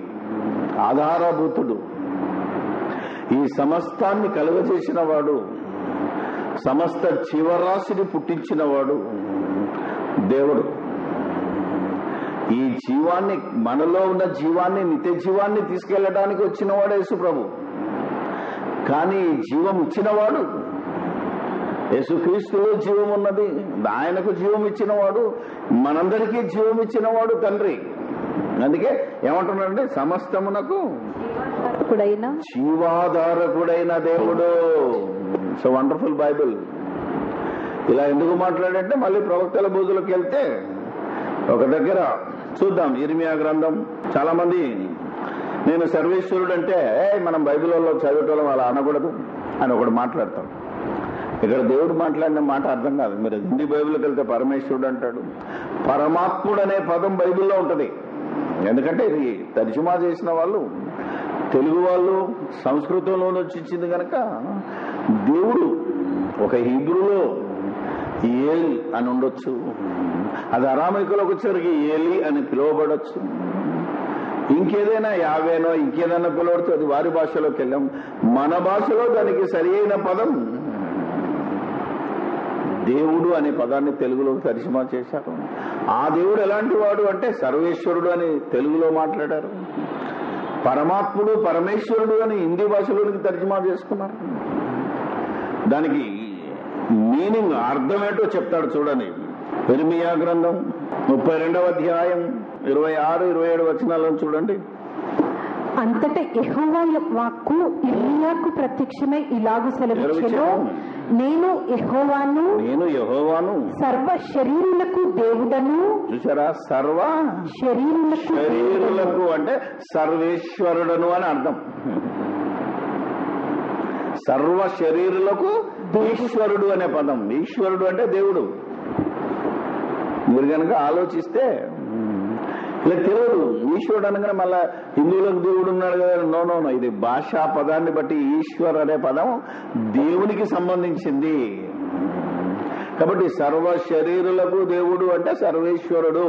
ఆధారభూతుడు, ఈ సమస్తాన్ని కలుగజేసిన వాడు, సమస్త జీవరాశిని పుట్టించినవాడు దేవుడు. ఈ జీవాన్ని, మనలో ఉన్న జీవాన్ని, నిత్య జీవాన్ని తీసుకెళ్లడానికి వచ్చినవాడు యేసు ప్రభు. కానీ జీవం ఇచ్చినవాడు, యేసుక్రీస్తులో జీవం ఉన్నది, ఆయనకు జీవం ఇచ్చినవాడు, మనందరికీ జీవం ఇచ్చినవాడు తండ్రి. అందుకే ఏమంటున్నాడంటే సమస్తమునకు జీవాధారకుడైన దేవుడు. So wonderful Bible. ఇలా ఎందుకు మాట్లాడంటే మళ్ళీ ప్రవక్తల బోధులకు వెళ్తే ఒక దగ్గర చూద్దాం. ఇర్మియా గ్రంథం. చాలా మంది నేను సర్వేశ్వరుడు అంటే మనం బైబిల్లో చదివేటోళ్ళం అలా అనకూడదు అని ఒకటి మాట్లాడతాం. ఇక్కడ దేవుడు మాట్లాడిన మాట అర్థం కాదు. మీరు హిందీ బైబిల్కి వెళ్తే పరమేశ్వరుడు అంటాడు. పరమాత్ముడు అనే పదం బైబిల్లో ఉంటది. ఎందుకంటే ఇది తర్జుమా చేసిన వాళ్ళు తెలుగు వాళ్ళు సంస్కృతంలో వచ్చింది కనుక దేవుడు ఒక హీబ్రూలో ఏలి అని ఉండొచ్చు, అది అరామైకులోకి వచ్చేసరికి ఏలి అని పిలువబడొచ్చు, ఇంకేదైనా యావేనో ఇంకేదైనా పిలవడుతూ అది వారి భాషలోకి వెళ్ళాం. మన భాషలో దానికి సరి అయిన పదం దేవుడు అనే పదాన్ని తెలుగులో తర్జుమా చేశారు. ఆ దేవుడు ఎలాంటి వాడు అంటే సర్వేశ్వరుడు అని తెలుగులో మాట్లాడారు, పరమాత్ముడు పరమేశ్వరుడు అని హిందీ భాషలోనికి తర్జుమా చేసుకున్నారు. దానికి మీనింగ్ అర్థమేంటో చెప్తాడు చూడండి. ఇర్మియా గ్రంథం ముప్పై రెండవ అధ్యాయం ఇరవై ఆరు ఇరవై ఏడు వచనాలను చూడండి. అంతటా యెహోవా వాక్కు ఇర్మియాకు ప్రత్యక్షమై ఇలాగు సెలవిచ్చెను, నేను యెహోవాను నేను యెహోవాను సర్వ శరీరులకు దేవుడను. చూసారా, సర్వ శరీరులకు శరీరులకు అంటే సర్వేశ్వరుడను అని అర్థం. సర్వ శరీరులకు ఈశ్వరుడు అనే పదం. ఈశ్వరుడు అంటే దేవుడు. మీరు కనుక ఆలోచిస్తే ఇలా తెలియదు. ఈశ్వరుడు అనగానే మళ్ళా హిందువులకు దేవుడు ఉన్నాడు కదా, నో నో నో ఇది భాషా పదాన్ని బట్టి ఈశ్వర్ అనే పదం దేవునికి సంబంధించింది. కాబట్టి సర్వ శరీరులకు దేవుడు అంటే సర్వేశ్వరుడు,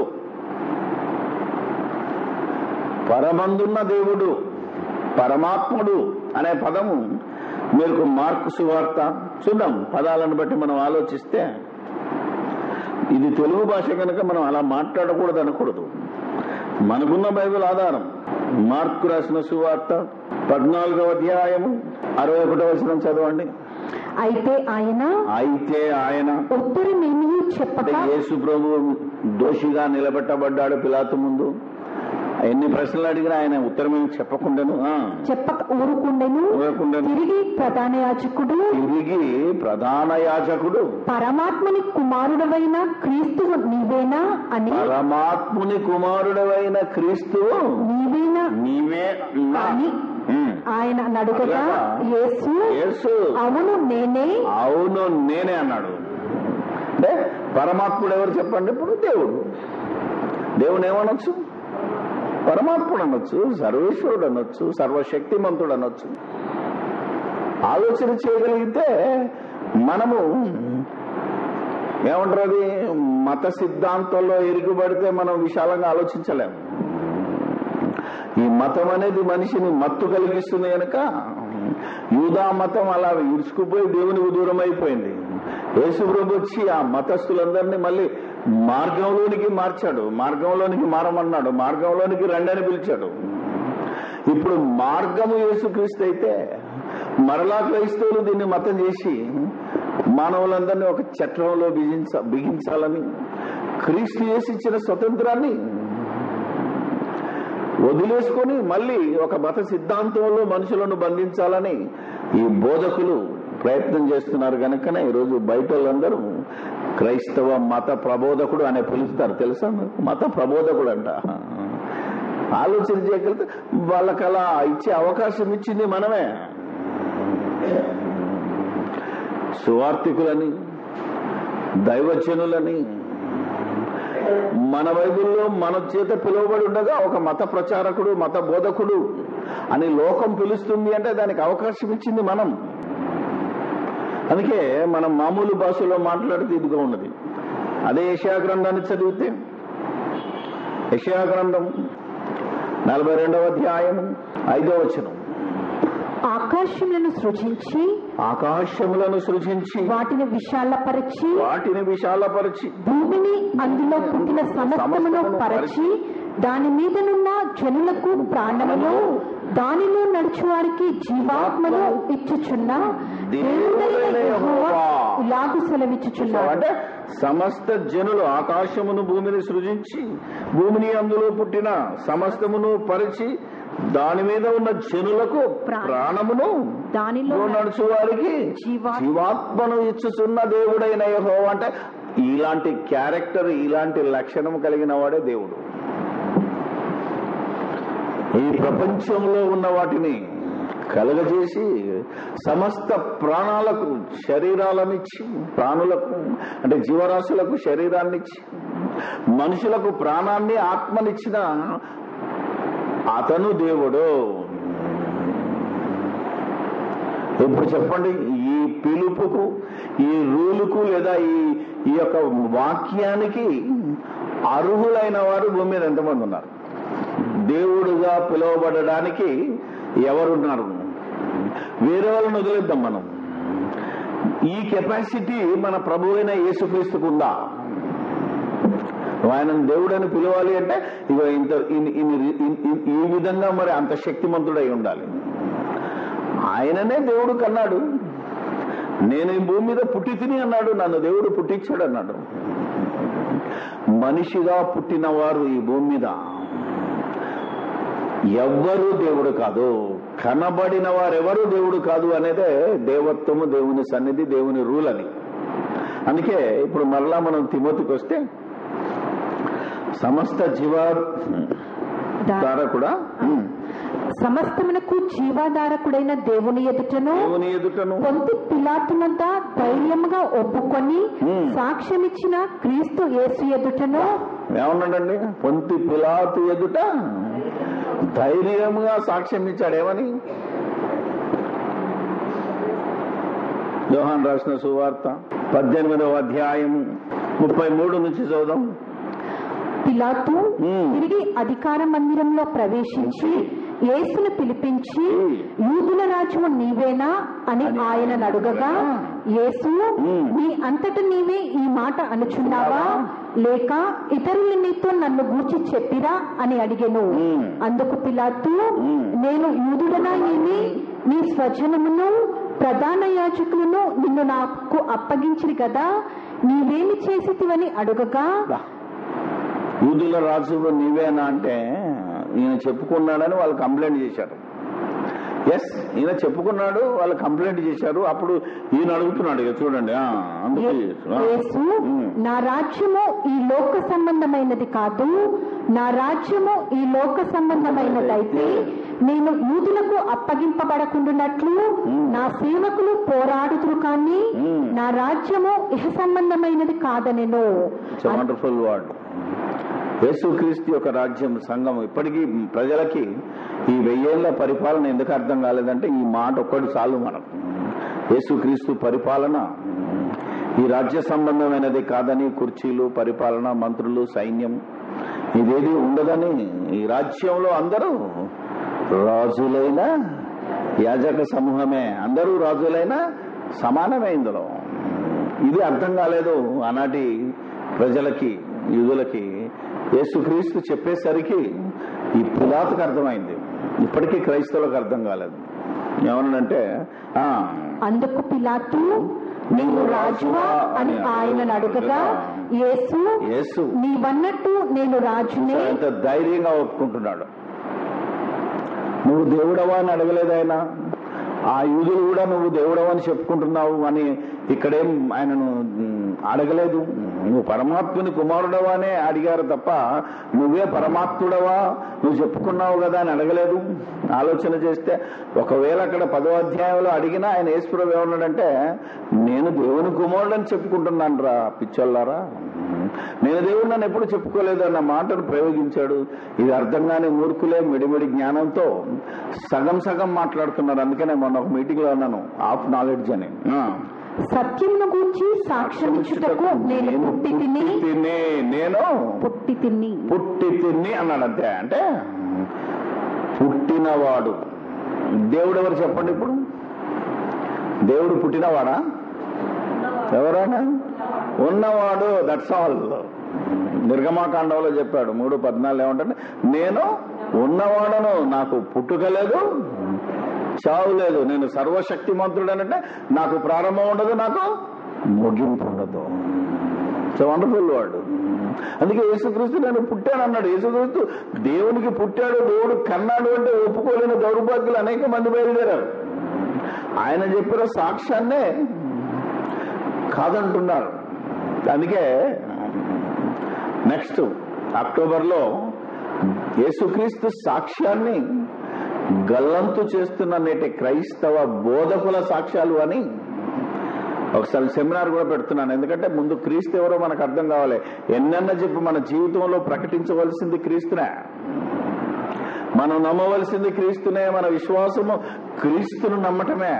పరమందున్న దేవుడు, పరమాత్ముడు అనే పదము మీరు మార్కు సువార్త చూద్దాం. పదాలను బట్టి మనం ఆలోచిస్తే ఇది తెలుగు భాష కనుక మనం అలా మాట్లాడకూడదు అనకూడదు. మనకున్న బైబిల్ ఆధారం మార్కు రాసిన సువార్త పద్నాలుగవ అధ్యాయము అరవై ఒకటవ వచనం చదవండి. అయితే ఆయన అయితే ఆయన ఉత్తరమేమీ చెప్పక యేసు ప్రభు దోషిగా నిలబెట్టబడ్డాడు పిలాతు ముందు. ఎన్ని ప్రశ్నలు అడిగినా ఆయన ఉత్తరమేమి చెప్పకుండాను చెప్పక ఊరుకుండెను. తిరిగి ప్రధాన యాజకుడు తిరిగి ప్రధాన యాజకుడు పరమాత్ముని కుమారుడవైన క్రీస్తువు నీవేనా అని పరమాత్ముని కుమారుడవైన క్రీస్తువు నీవేనా నీవే అని ఆయన అడుగగా యేసు యేసు అవును నేనే అవును నేనే అన్నాడు. అంటే పరమాత్ముడు ఎవరు చెప్పండి? ఇప్పుడు దేవుడు. దేవుని ఏమనొచ్చు? పరమాత్ముడు అనొచ్చు, సర్వేశ్వరుడు అనొచ్చు, సర్వశక్తిమంతుడు అనొచ్చు. ఆలోచన చేయగలిగితే మనము ఏమంటారు, అది మత సిద్ధాంతంలో ఇరుకుబడితే మనం విశాలంగా ఆలోచించలేము. ఈ మతం అనేది మనిషిని మత్తు కలిగిస్తుంది కనుక యూదా మతం అలా ఇరుచుకుపోయి దేవునికి దూరం అయిపోయింది. యేసు ప్రభు వచ్చి ఆ మతస్థులందరినీ మళ్ళీ మార్గంలోనికి మార్చాడు, మార్గంలోనికి మారమన్నాడు, మార్గంలోనికి రండి అని పిలిచాడు. ఇప్పుడు మార్గము యేసుక్రీస్తు అయితే మరలా క్రైస్తవులు దీన్ని మతం చేసి మానవులందరినీ ఒక చట్రంలో బిగించ బిగించాలని క్రీస్తు యేసు ఇచ్చిన స్వతంత్రాన్ని వదిలేసుకొని మళ్ళీ ఒక మత సిద్ధాంతంలో మనుషులను బంధించాలని ఈ బోధకులు ప్రయత్నం చేస్తున్నారు. కనుకనే ఈరోజు బయట వాళ్ళందరూ క్రైస్తవ మత ప్రబోధకుడు అనే పిలుస్తారు. తెలుసా? మత ప్రబోధకుడు అంట. ఆలోచన చేయగలిగితే వాళ్ళకి అలా ఇచ్చే అవకాశం ఇచ్చింది మనమే. సువార్థికులని, దైవజనులని మన బైబిల్లో మన చేత పిలువబడి ఉండగా ఒక మత ప్రచారకుడు, మత బోధకుడు అని లోకం పిలుస్తుంది అంటే దానికి అవకాశం ఇచ్చింది మనం. అందుకే మనం మామూలు భాషలో మాట్లాడితే ఇదిగా ఉన్నది. అదే యెషయా గ్రంథాన్ని చదివితే యెషయా గ్రంథం నలభై రెండవ అధ్యాయం ఐదవ వచనం ఆకాశములను సృజించి ఆకాశములను సృజించి వాటిని విశాలపరచి వాటిని విశాలపరిచి భూమిని అందులో పుట్టిన సమస్తమును పరచి దాని మీదనున్న జనులకు ప్రాణమును దానిలో నడుచు వారికి జీవాత్మను ఇచ్చుచున్న దేవుడైన యెహోవా ఇలాగు సెలవిచ్చుచున్నాడు. అంటే సమస్త జనులు ఆకాశమును భూమిని సృజించి భూమిని అందులో పుట్టిన సమస్తమును పరిచి దాని మీద ఉన్న జనులకు ప్రాణమును దానిలో నడుచు వారికి జీవాత్మను ఇచ్చుచున్న దేవుడైన యెహోవా. అంటే ఇలాంటి క్యారెక్టర్ ఇలాంటి లక్షణం కలిగిన వాడే దేవుడు. ఈ ప్రపంచంలో ఉన్న వాటిని కలగజేసి సమస్త ప్రాణాలకు శరీరాలనిచ్చి ప్రాణులకు అంటే జీవరాశులకు శరీరాన్నిచ్చి మనుషులకు ప్రాణాన్ని ఆత్మనిచ్చిన అతను దేవుడు. ఇప్పుడు చెప్పండి, ఈ పిలుపుకు ఈ రూలుకు లేదా ఈ ఈ యొక్క వాక్యానికి అర్హులైన వారు భూమి మీద ఎంతమంది ఉన్నారు? దేవుడుగా పిలువబడడానికి ఎవరున్నారు? వేరే వాళ్ళని వదిలేద్దాం. మనం ఈ కెపాసిటీ మన ప్రభు అయిన యేసుక్రీస్తుకు ఉందా? ఆయనను దేవుడని పిలవాలి అంటే ఇక ఇంత ఈ విధంగా మరి అంత శక్తిమంతుడై ఉండాలి. ఆయననే దేవుడు కన్నాడు. నేను ఈ భూమి మీద పుట్టి తిని అన్నాడు, నన్ను దేవుడు పుట్టించాడు అన్నాడు. మనిషిగా పుట్టిన వారు ఈ భూమి మీద ఎవ్వరూ దేవుడు కాదు, కనబడిన వారెవరూ దేవుడు కాదు అనేదే దేవత్వము, దేవుని సన్నిధి, దేవుని రూల్ అని. అందుకే ఇప్పుడు మరలా మనం తిమోతికి వస్తే సమస్త జీవాధారకుడా సమస్తమునకు జీవాధారకుడైన దేవుని ఎదుటను దేవుని ఎదుటను పొంతి పిలాతునంత ధైర్యముగా ఒప్పుకొని సాక్ష్యమిచ్చిన క్రీస్తు యేసు ఎదుటను ఏమన్నాడండి? పొంతి పిలాతు ఎదుట ధైర్యముగా సాక్ష్యం ఇచ్చాడు. ఏమని? యోహాను రాసిన సువార్త పద్దెనిమిదవ అధ్యాయం ముప్పై మూడు నుంచి చదువుదాం. పిలాతు తిరిగి అధికార మందిరంలో ప్రవేశించి యేసును పిలిపించి యూదుల రాజువు నీవేనా అని ఆయన అడుగగా, యేసు నీ అంతట నీవే ఈ మాట అనుచున్నావా, లేక ఇతరులు నీతో నన్ను గూర్చి చెప్పిరా అని అడిగెను. అందుకు పిలాతు, నేను యూదుడనా ఏమి? నీ స్వజనమును ప్రధాన యాజకులను నిన్ను నాకు అప్పగించిరి కదా, నీవేమి చేసితివని అడుగగా, యూదుల రాజు నీవేనా అంటే ఈయన చెప్పుకున్నాడని వాళ్ళు కంప్లైంట్ చేశారు. ఎస్, ఈయన చెప్పుకున్నాడు, వాళ్ళు కంప్లైంట్ చేశారు. అప్పుడు ఈయన అడుగుతున్నాడు. ఇక చూడండి, యేసు నా రాజ్యము ఈ లోక సంబంధమైనది కాదు, నా రాజ్యము ఈ లోక సంబంధమైనదైతే నేను యూదులకు అప్పగింపబడకుండానట్లు నా సేవకులు పోరాడుతురు, కానీ నా రాజ్యము ఇహ సంబంధమైనది కాదనెను. Wonderful word. యేసుక్రీస్తు యొక్క రాజ్యం, సంఘం ఇప్పటికీ ప్రజలకి ఈ వెయ్యేళ్ల పరిపాలన ఎందుకు అర్థం కాలేదంటే ఈ మాట ఒక్కటి చాలు మనకు. యేసుక్రీస్తు పరిపాలన ఈ రాజ్య సంబంధమైనది కాదని, కుర్చీలు, పరిపాలన, మంత్రులు, సైన్యం ఇదేది ఉండదని, ఈ రాజ్యంలో అందరూ రాజులైన యాజక సమూహమే, అందరూ రాజులైన సమానమే. ఇందులో ఇది అర్థం కాలేదు ఆనాటి ప్రజలకి, యూదులకి. యేసుక్రీస్తు చెప్పేసరికి ఈ పిలాతుకు అర్థమైంది, ఇప్పటికీ క్రైస్తవులకు అర్థం కాలేదు. ఏమన్నాడంటే, అందుకు పిలాతు నీవు రాజువా అని ఆయన అడుగగా, యేసు యేసు నీవన్నట్టు నేను రాజునే. ఎంత ధైర్యంగా ఒప్పుకుంటున్నాడు. నువ్వు దేవుడవా అని అడగలేదు ఆయన. ఆ యూదులు కూడా నువ్వు దేవుడవా అని చెప్పుకుంటున్నావు అని ఇక్కడేం ఆయనను అడగలేదు. నువ్వు పరమాత్ముని కుమారుడవా అనే అడిగారు తప్ప నువ్వే పరమాత్ముడవా నువ్వు చెప్పుకున్నావు కదా అని అడగలేదు. ఆలోచన చేస్తే ఒకవేళ అక్కడ పదో అధ్యాయంలో అడిగినా ఆయన యేసుప్రభు ఏమన్నాడంటే, నేను దేవుని కుమారుడని చెప్పుకుంటున్నాను రా పిచ్చోళ్ళారా, నేను దేవుడు నన్ను ఎప్పుడు చెప్పుకోలేదు అన్న మాటను ప్రయోగించాడు. ఇది అర్థం కాని మూర్ఖులే మిడిమిడి జ్ఞానంతో సగం సగం మాట్లాడుతున్నారు. అందుకనే మొన్న ఒక మీటింగ్ లో అన్నాను, హాఫ్ నాలెడ్జ్ అని. సత్యమును గురించి సాక్ష్యమిచ్చుటకు నేను పుట్టి తిని నేను పుట్టి తిని పుట్టి తిని అన్నాడు. అంతే. అంటే పుట్టినవాడు దేవుడు ఎవరు చెప్పండి ఇప్పుడు? దేవుడు పుట్టినవాడా? ఎవరైనా ఉన్నవాడు. That's all. నిర్గమాకాండంలో చెప్పాడు మూడు పద్నాలుగు ఏమంటే, నేను ఉన్నవాడను, నాకు పుట్టుక లేదు, చావు లేదు, నేను సర్వశక్తిమంతుడనంటే నాకు ప్రారంభం ఉండదు, నాకు ముగింపు ఉండదు. సో వండర్ఫుల్ వాడు. అందుకే యేసుక్రీస్తు నేను పుట్టాను అన్నాడు. యేసుక్రీస్తు దేవునికి పుట్టాడు, దేవుడు కన్నాడు అంటే ఒప్పుకోలేని దౌర్భాగ్యులు అనేక మంది బయలుదేరారు. ఆయన చెప్పిన సాక్ష్యాన్నే కాదంటున్నారు. అందుకే నెక్స్ట్ అక్టోబర్లో యేసుక్రీస్తు సాక్ష్యాన్ని గల్లంతు చేస్తున్న నేటి క్రైస్తవ బోధకుల సాక్ష్యాలు అని ఒకసారి సెమినార్ కూడా పెడుతున్నాను. ఎందుకంటే ముందు క్రీస్తు ఎవరో మనకు అర్థం కావాలి. ఎన్నెన్న చెప్పి మన జీవితంలో ప్రకటించవలసింది క్రీస్తునే, మనం నమ్మవలసింది క్రీస్తునే, మన విశ్వాసము క్రీస్తును నమ్మటమే.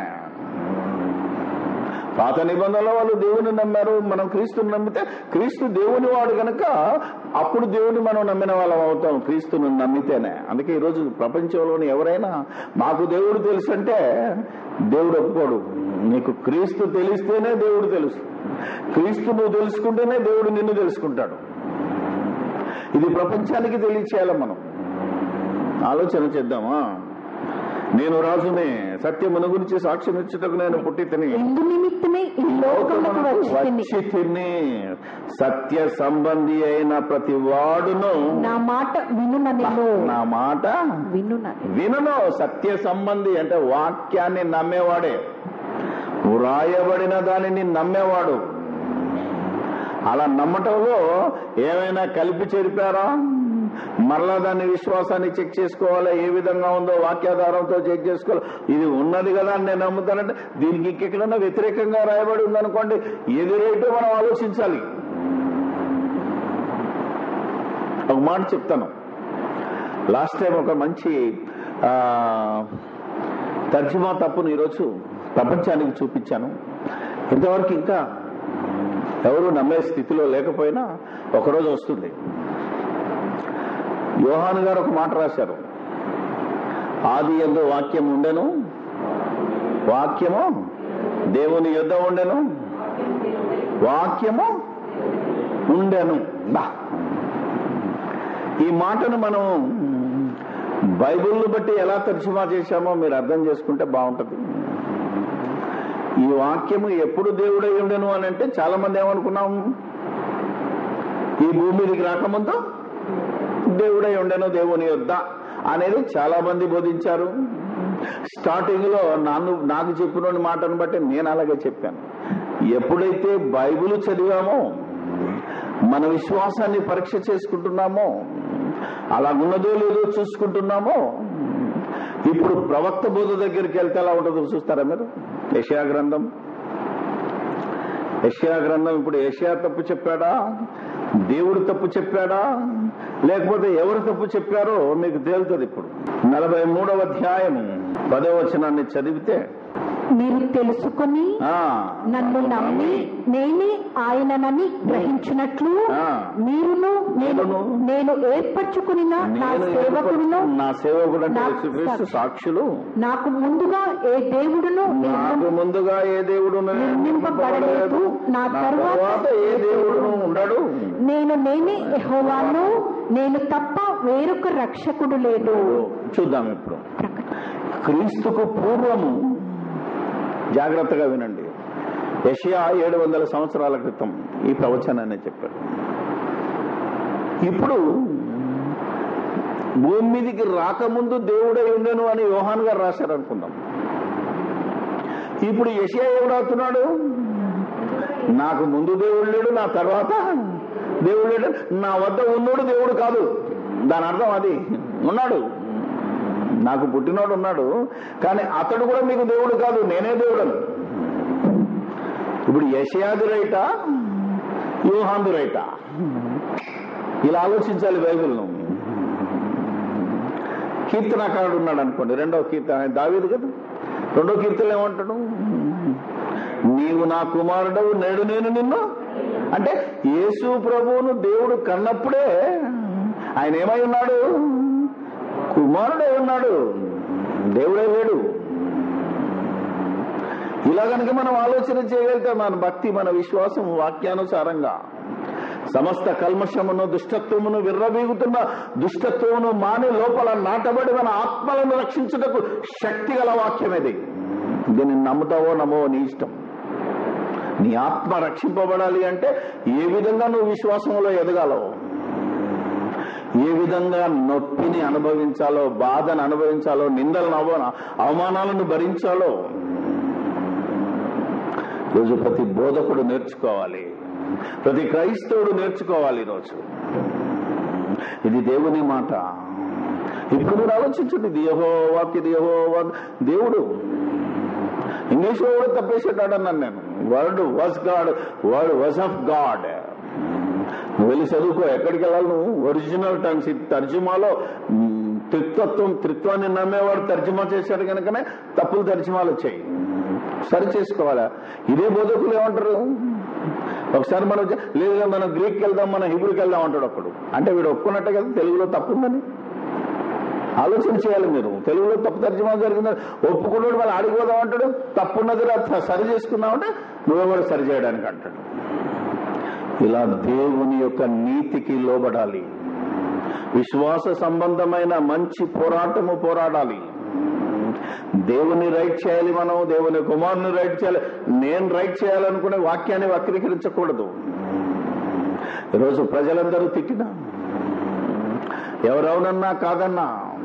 పాత నిబంధనలో వాళ్ళు దేవుని నమ్మారు, మనం క్రీస్తుని నమ్మితే క్రీస్తు దేవుని వాడు కనుక అప్పుడు దేవుని మనం నమ్మిన వాళ్ళం అవుతాం, క్రీస్తుని నమ్మితేనే. అందుకే ఈరోజు ప్రపంచంలోని ఎవరైనా మాకు దేవుడు తెలుసు అంటే దేవుడు ఒప్పుకోడు. నీకు క్రీస్తు తెలిస్తేనే దేవుడు తెలుసు, క్రీస్తు నువ్వు తెలుసుకుంటేనే దేవుడు నిన్ను తెలుసుకుంటాడు. ఇది ప్రపంచానికి తెలియచేయాలి. మనం ఆలోచన చేద్దామా? నేను రాజునే, సత్యమును గురించి సాక్ష్యం ఇచ్చుటకు నేను పుట్టి తిని వచ్చి తిని, సత్య సంబంధి అయిన ప్రతి వాడును నా మాట వినునను. నా మాట వినును. సత్య సంబంధి అంటే వాక్యాన్ని నమ్మేవాడే, వ్రాయబడిన దానిని నమ్మేవాడు. అలా నమ్మటంలో ఏమైనా కలిపి చెరిపారా? మరలా దాన్ని విశ్వాసాన్ని చెక్ చేసుకోవాలి. ఏ విధంగా ఉందో వాక్యాధారంతో చెక్ చేసుకోవాలి. ఇది ఉన్నది కదా అని నేను నమ్ముతానంటే దీనికి ఇంకెక్కడన్నా వ్యతిరేకంగా రాయబడి ఉందనుకోండి, ఎదురేటో మనం ఆలోచించాలి. ఒక మాట చెప్తాను. లాస్ట్ టైం ఒక మంచి తర్జుమా తప్పును ఈరోజు ప్రపంచానికి చూపించాను. ఇంతవరకు ఇంకా ఎవరు నమ్మే స్థితిలో లేకపోయినా ఒకరోజు వస్తుంది. యోహాను గారు ఒక మాట రాశారు, ఆది యందు వాక్యం ఉండెను, వాక్యము దేవుని యొద్ద ఉండెను, వాక్యము ఉండెను. బా, ఈ మాటను మనం బైబిల్ను బట్టి ఎలా తర్జుమా చేశామో మీరు అర్థం చేసుకుంటే బాగుంటుంది. ఈ వాక్యము ఎప్పుడు దేవుడై ఉండెను అని అంటే చాలా మంది ఏమనుకున్నాం, ఈ భూమి మీదకి రాకముందు దేవుడై ఉండెను, దేవుని యొద్ద అనేది చాలా మంది బోధించారు. స్టార్టింగ్ లో నాన్ను నాకు చెప్పిన మాటను బట్టి నేను అలాగే చెప్పాను. ఎప్పుడైతే బైబిల్ చదివామో, మన విశ్వాసాన్ని పరీక్ష చేసుకుంటున్నామో, అలాగున్నదో లేదో చూసుకుంటున్నామో, ఇప్పుడు ప్రవక్త బోధ దగ్గరికి వెళ్తే ఎలా ఉంటుందో చూస్తారా మీరు? యెషయా గ్రంథం యెషయా గ్రంథం ఇప్పుడు యెషయా తప్పు చెప్పాడా, దేవుడు తప్పు చెప్పాడా, లేకపోతే ఎవరు తప్పు చెప్పారో మీకు తేలుతుంది. ఇప్పుడు నలభై మూడవ అధ్యాయం పదవ వచనాన్ని చదివితే, మీరు తెలుసుకుని నన్ను నమ్మి నేనే ఆయననని గ్రహించినట్లు మీరును నేను నేను ఏర్పరచుకుని నా సేవకుడును నా సేవకుడు సాక్షులు నాకు ముందుగా ఏ దేవుడును నాకు ముందుగా ఏ దేవుడు నిర్మింపబడలేదు, నా తరువాత ఏ దేవుడును ఉండడు. నేను నేనే యెహోవాను, నేను తప్ప వేరొక రక్షకుడు లేడు. చూద్దాం ఇప్పుడు క్రీస్తుకు పూర్వము. జాగ్రత్తగా వినండి. యెషయా ఏడు వందల సంవత్సరాల క్రితం ఈ ప్రవచనాన్ని చెప్పాడు. ఇప్పుడు భూమి మీదికి రాకముందు దేవుడై ఉండెను అని యోహాను గారు రాశారు అనుకుందాం. ఇప్పుడు యెషయా ఎవడవుతున్నాడు? నాకు ముందు దేవుడు లేడు, నా తర్వాత దేవుడు లేడు, నా వద్ద ఉన్నోడు దేవుడు కాదు. దాని అర్థం అది. ఉన్నాడు, నాకు పుట్టినోడు ఉన్నాడు, కానీ అతడు కూడా మీకు దేవుడు కాదు, నేనే దేవుడను. ఇప్పుడు యెషయాది రైటా, యోహాను రైటా? ఇలా ఆలోచించాలి బైబిల్ను. కీర్తనకారుడు ఉన్నాడు అనుకోండి, రెండవ కీర్తన దావీదు కదా, రెండో కీర్తనలు ఏమంటాడు? నీవు నా కుమారుడవు, నేడు నేను నిన్ను. అంటే యేసు ప్రభువును దేవుడు కన్నప్పుడే ఆయన ఏమై ఉన్నాడు? కుమారుడై ఉన్నాడు. దేవుడే లేడు. ఇలా కనుక మనం ఆలోచన చేయగలిగితే మన భక్తి, మన విశ్వాసం వాక్యానుసారంగా సమస్త కల్మషమును దుష్టత్వమును విర్రవీగుతున్న దుష్టత్వమును మాని లోపల నాటబడి మన ఆత్మలను రక్షించుటకు శక్తి గల వాక్యం ఇది. దీన్ని నమ్ముతావో నమ్మవో నీ ఇష్టం. నీ ఆత్మ రక్షింపబడాలి అంటే ఏ విధంగా నువ్వు విశ్వాసంలో ఎదగాలో, ఏ విధంగా నొప్పిని అనుభవించాలో, బాధను అనుభవించాలో, నిందలను అవమానాలను భరించాలో రోజు ప్రతి బోధకుడు నేర్చుకోవాలి, ప్రతి క్రైస్తవుడు నేర్చుకోవాలి. ఈరోజు ఇది దేవుని మాట. ఇప్పుడు మీరు ఆలోచించండి, ఇది యెహోవా, ఇది యెహోవా దేవుడు. ఇంగ్లీష్ లో కూడా తప్పేసేటాడు అన్నాను నేను. Word was God, word was of God. నువ్వు వెళ్ళి చదువుకో, ఎక్కడికి వెళ్ళాలి నువ్వు? Original terms. తర్జుమాలో త్రిత్వత్వం, త్రిత్వాన్ని నమ్మేవాడు తర్జుమా చేశాడు కనుకనే తప్పులు తర్జుమాలు వచ్చాయి. సరి చేసుకోవాలా? ఇదే బోధకులు ఏమంటారు, ఒకసారి మనం లేదు మనం గ్రీక్కి వెళ్దాం, మనం హిబ్రూకి వెళ్దాం అంటాడు ఒకడు. అంటే వీడు ఒప్పుకున్నట్టే కదా తెలుగులో తప్పుందని. ఆలోచన చేయాలి మీరు. తెలుగులో తప్పు తర్జుమా జరిగిందని ఒప్పుకున్నాడు, వాళ్ళు ఆడిపోదాం అంటాడు. తప్పున్నది సరి చేసుకున్నామంటే నువ్వే కూడా సరి చేయడానికి అంటాడు. ఇలా దేవుని యొక్క నీతికి లోబడాలి. విశ్వాస సంబంధమైన మంచి పోరాటము పోరాడాలి. దేవుని రైట్ చేయాలి, మనం దేవుని కుమారుని రైట్ చేయాలి. నేను రైట్ చేయాలనుకునే వాక్యాన్ని వక్రీకరించకూడదు. ఈరోజు ప్రజలందరూ తిట్టినా, ఎవరెవరన్నా కాదన్నా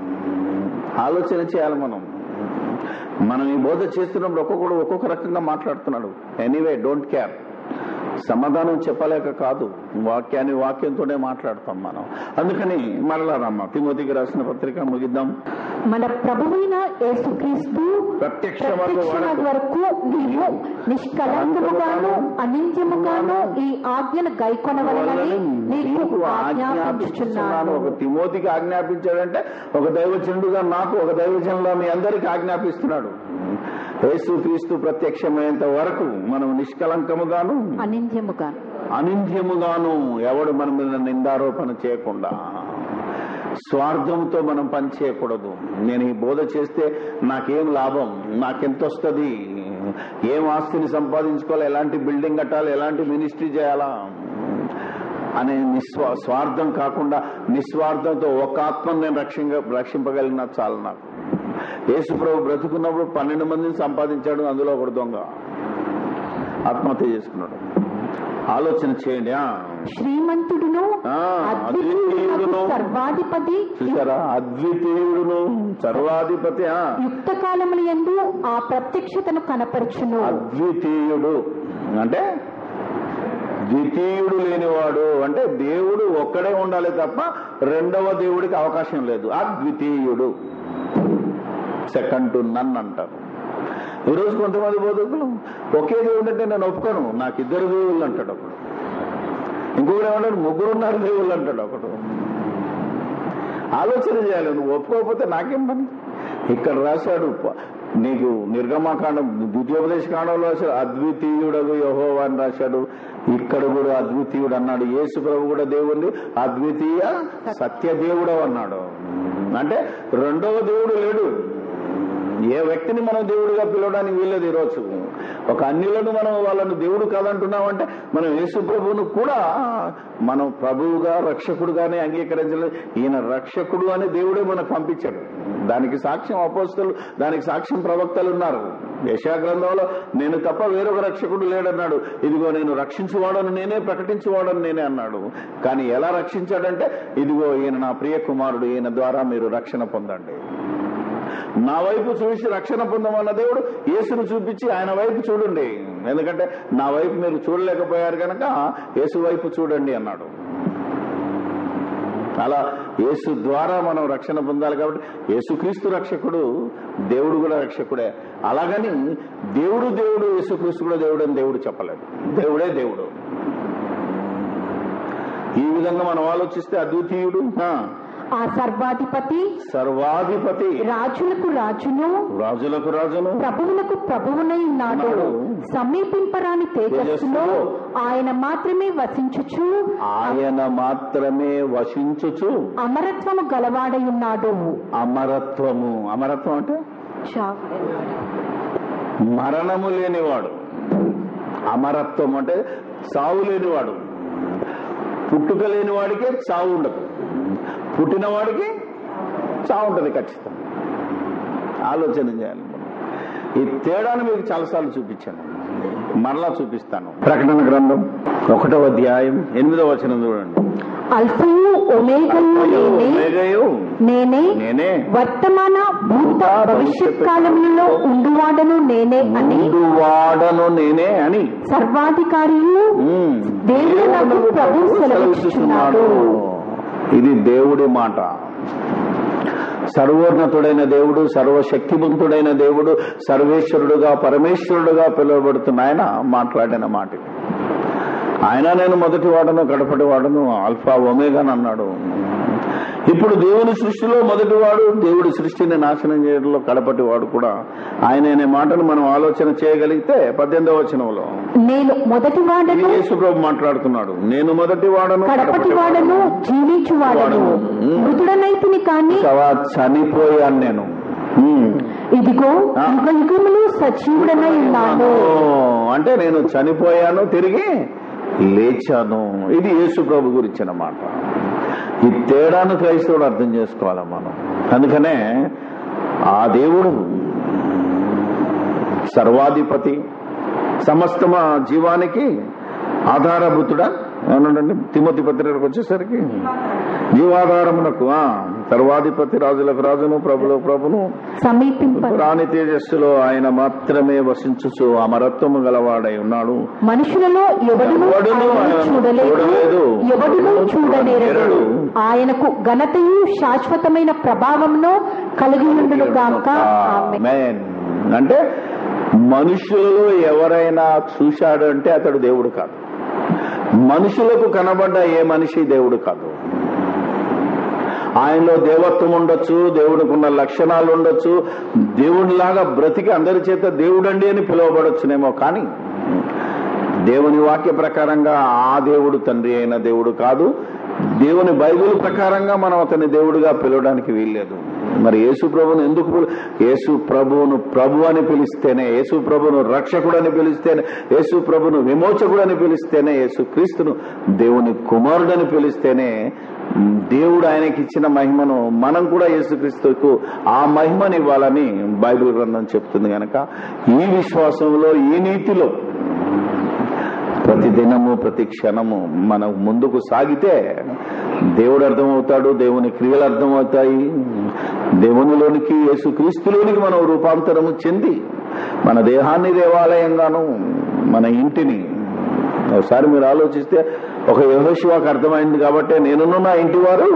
ఆలోచన చేయాలి. మనం మనం ఈ బోధ చేస్తున్నప్పుడు ఒక్కొక్కడు ఒక్కొక్క రకంగా మాట్లాడుతున్నాడు. Anyway don't care. సమాధానం చెప్పలేక కాదు, వాక్యాన్ని వాక్యంతోనే మాట్లాడతాం మనం. అందుకని మరలా రమ్మ తిమోతికి రాసిన పత్రిక ముగిద్దాం. మన ప్రభువైన యేసుక్రీస్తు ప్రత్యక్షమగు వరకు నీవు నిష్కళంకముగాను అనింద్యముగాను ఈ ఆజ్ఞను గైకొనవలెనని నీకు ఆజ్ఞాపించుచున్నాను. ఒక తిమోతికి ఆజ్ఞాపించాడంటే ఒక దైవజనుడుగా నాకు, ఒక దైవజనులా మీ అందరికీ ఆజ్ఞాపిస్తున్నాడు. యేసుక్రీస్తు ప్రత్యక్షమైనంత వరకు మనం నిష్కలంకముగాను అనింద్యముగాను అనింద్యముగాను ఎవడు మన మీద నిందారోపణ చేయకుండా, స్వార్థంతో మనం పని చేయకూడదు. నేను ఈ బోధ చేస్తే నాకేం లాభం, నాకెంత వస్తుంది, ఏం ఆస్తిని సంపాదించుకోవాలి, ఎలాంటి బిల్డింగ్ కట్టాలి, ఎలాంటి మినిస్ట్రీ చేయాలా అనే నిస్వా స్వార్థం కాకుండా నిస్వార్థంతో ఒక ఆత్మను నేను రక్షించ రక్షింపగలిగినా చాలు నాకు. యేసు ప్రభు బ్రతుకున్నప్పుడు పన్నెండు మందిని సంపాదించాడు, అందులో ఒకడు దొంగ ఆత్మహత్య చేసుకున్నాడు. ఆలోచన చేయండి. శ్రీమంతుడును అద్వితీయుడును సర్వాధిపతి, చూసారా, అద్వితీయుడును సర్వాధిపతి, యుక్త కాలముల యందు ఆ ప్రత్యక్షతను కనపరచును. అద్వితీయుడు అంటే ద్వితీయుడు లేనివాడు, అంటే దేవుడు ఒక్కడే ఉండాలి తప్ప రెండవ దేవుడికి అవకాశం లేదు. అద్వితీయుడు, సెకండ్ టు నన్ అంటారు. ఈరోజు కొంతమంది బోధకులు ఒకే దేవుడు అంటే నేను ఒప్పుకోను, నాకు ఇద్దరు దేవుళ్ళు అంటాడు ఒకడు. ఇంకొకటి ఏమంటాడు ముగ్గురున్నారు దేవుళ్ళు అంటాడు ఒకడు. ఆలోచన చేయాలి. నువ్వు ఒప్పుకోకపోతే నాకేం పని? ఇక్కడ రాశాడు నీకు నిర్గమాకాండం, ద్వితీయోపదేశ కాండంలో రాశాడు అద్వితీయుడు యెహోవా అని రాశాడు. ఇక్కడ కూడా అద్వితీయుడు అన్నాడు. యేసు ప్రభు కూడా దేవుణ్ణి అద్వితీయ సత్యదేవుడు అన్నాడు. అంటే రెండవ దేవుడు లేడు. ఏ వ్యక్తిని మనం దేవుడిగా పిలవడానికి వీల్లేదు. ఈరోజు ఒక అన్యులను మనం వాళ్ళను దేవుడు కాదంటున్నామంటే మనం యేసు ప్రభువును కూడా మనం ప్రభువుగా రక్షకుడుగానే అంగీకరించలేదు. ఈయన రక్షకుడు అని దేవుడే మనకు పంపించాడు. దానికి సాక్ష్యం అపోస్తలు, దానికి సాక్ష్యం ప్రవక్తలు ఉన్నారు. యెషయా గ్రంథంలో నేను తప్ప వేరొక రక్షకుడు లేడన్నాడు. ఇదిగో నేను రక్షించువాడను నేనే, ప్రకటించువాడను నేనే అన్నాడు. కానీ ఎలా రక్షించాడంటే ఇదిగో ఈయన నా ప్రియ కుమారుడు, ఈయన ద్వారా మీరు రక్షణ పొందండి. నా వైపు చూసి రక్షణ పొందమన్న దేవుడు యేసును చూపించి ఆయన వైపు చూడండి, ఎందుకంటే నా వైపు మీరు చూడలేకపోయారు కనుక యేసు వైపు చూడండి అన్నాడు. అలా యేసు ద్వారా మనం రక్షణ పొందాలి. కాబట్టి యేసుక్రీస్తు రక్షకుడు, దేవుడు కూడా రక్షకుడే. అలాగని దేవుడు దేవుడు యేసుక్రీస్తు కూడా దేవుడు అని దేవుడు చెప్పలేదు. దేవుడే దేవుడు. ఈ విధంగా మనం ఆలోచిస్తే అద్వితీయుడు, ఆ సర్వాధిపతి సర్వాధిపతి, రాజులకు రాజును రాజులకు రాజును ప్రభువులకు ప్రభువునై ఉన్నాడు. సమీపింపరాని తేజస్సులో ఆయన మాత్రమే వసించుచు ఆయన మాత్రమే వసించుచు అమరత్వము గలవాడై ఉన్నాడు. అమరత్వము, అమరత్వం అంటే మరణము లేనివాడు. అమరత్వం అంటే సావు లేనివాడు. పుట్టుక లేని వాడికే చావు ఉండదు, పుట్టిన వాడికి చావు ఉంటుంది ఖచ్చితంగా. ఆలోచన చేయాలి. ఈ తేడాను మీకు చాలాసార్లు చూపించాను, మరలా చూపిస్తాను. ప్రకటన గ్రంథం ఒకటో అధ్యాయం ఎనిమిదవ వచనం చూడండి. అల్ఫయు ఒమేగయు నేనే, నేనే వర్తమాన భూత భవిష్యత్ కాలములలో ఉండువాడను నేనే అని ఉండువాడను నేనే అని సర్వాధికారియు దేవుడు నాకు ప్రభువు సెలవిస్తున్నాడు. ఇది దేవుడి మాట. సర్వోన్నతుడైన దేవుడు, సర్వశక్తివంతుడైన దేవుడు, సర్వేశ్వరుడుగా పరమేశ్వరుడుగా పిలువబడుతున్న ఆయన మాట్లాడిన మాట. ఆయన నేను మొదటి వాడను కడపటి వాడను ఆల్ఫా ఒమేగాని అన్నాడు. ఇప్పుడు దేవుని సృష్టిలో మొదటివాడు, దేవుడి సృష్టిని నాశనం చేయడంలో కడపటి వాడు కూడా ఆయన అనే మాటను మనం ఆలోచన చేయగలిగితే పద్దెనిమిదవ వచనంలో నేను మొదటి వాడను, యేసుప్రభు మాట్లాడుతున్నాడు, నేను మొదటి వాడను కడపటి వాడను జీవించువాడను మృతుడనైతిని కానీ చనిపోయాను నేను, ఇదిగో యుగ యుగములు సజీవుడనై ఉన్నాను. అంటే నేను చనిపోయాను, తిరిగి లేచాను. ఇది యేసు ప్రభు గురించిన మాట. ఈ తేడాను క్రైస్తవుడు అర్థం చేసుకోవాలి మనం. అందుకనే ఆ దేవుడు సర్వాధిపతి, సమస్త జీవానికి ఆధారభూతుడా ఏమన్నాడండి తిమోతి పత్రికకు వచ్చేసరికి, జీవాధారమునకు సర్వాధిపతి, రాజులకు రాజును, ప్రభులకు ప్రభును, రాణి తేజస్సులో ఆయన మాత్రమే వసించుచు అమరత్వము గలవాడై ఉన్నాడు. మనుషులలో ఎవడును చూడలేదు, ఎవడును చూడలేరు. ఆయనకు ఘనతయు శాశ్వతమైన ప్రభావమును కలిగి ఉండును గాక. ఆమేన్. అంటే మనుషులలో ఎవరైనా చూశాడు అంటే అతడు దేవుడు కాదు. మనుషులకు కనబడ్డ ఏ మనిషి దేవుడు కాదు. ఆయనలో దేవత్వం ఉండొచ్చు, దేవుడికున్న లక్షణాలు ఉండొచ్చు, దేవుడిలాగా బ్రతికి అందరి చేత దేవుడండి అని పిలువబడొచ్చునేమో, కానీ దేవుని వాక్య ప్రకారంగా ఆ దేవుడు తండ్రి అయిన దేవుడు కాదు. దేవుని బైబిల్ ప్రకారంగా మనం అతని దేవుడిగా పిలవడానికి వీల్లేదు. మరి యేసు ప్రభువును ఎందుకు, యేసు ప్రభువును ప్రభు అని పిలిస్తేనే, యేసు ప్రభువును రక్షకుడు అని పిలిస్తేనే, యేసు ప్రభువును విమోచకుడు అని పిలిస్తేనే, యేసు క్రీస్తును దేవుని కుమారుడని పిలిస్తేనే దేవుడు ఆయనకి ఇచ్చిన మహిమను మనం కూడా యేసుక్రీస్తుకు ఆ మహిమను ఇవ్వాలని బైబిల్ గ్రంథం చెప్తుంది. కనుక ఈ విశ్వాసంలో, ఈ నీతిలో ప్రతి దినము ప్రతి క్షణము మనం ముందుకు సాగితే దేవుడు అర్థమవుతాడు, దేవుని క్రియలు అర్థమవుతాయి. దేవునిలోనికి, యేసుక్రీస్తులోనికి మనం రూపాంతరము చెంది మన దేహాన్ని దేవాలయంగాను, మన ఇంటిని, ఒకసారి మీరు ఆలోచిస్తే ఒక యెహోషువకు అర్థమైంది కాబట్టి నేనును నా ఇంటి వారు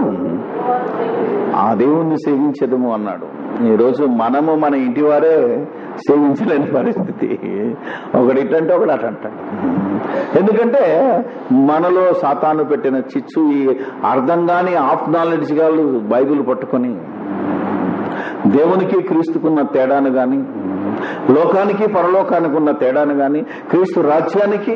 ఆ దేవుణ్ణి సేవించదము అన్నాడు. ఈరోజు మనము మన ఇంటి వారే సేవించలేని పరిస్థితి. ఒకటి ఇటంటే ఒకటి అటంటాడు. ఎందుకంటే మనలో సాతాను పెట్టిన చిచ్చు, ఈ అర్థం కాని ఆఫ్ నాలెడ్జ్ గాళ్ళు బైబిల్ పట్టుకొని దేవునికి క్రీస్తుకున్న తేడాను గాని, లోకానికి పరలోకానికి ఉన్న తేడాను గాని, క్రీస్తు రాజ్యానికి,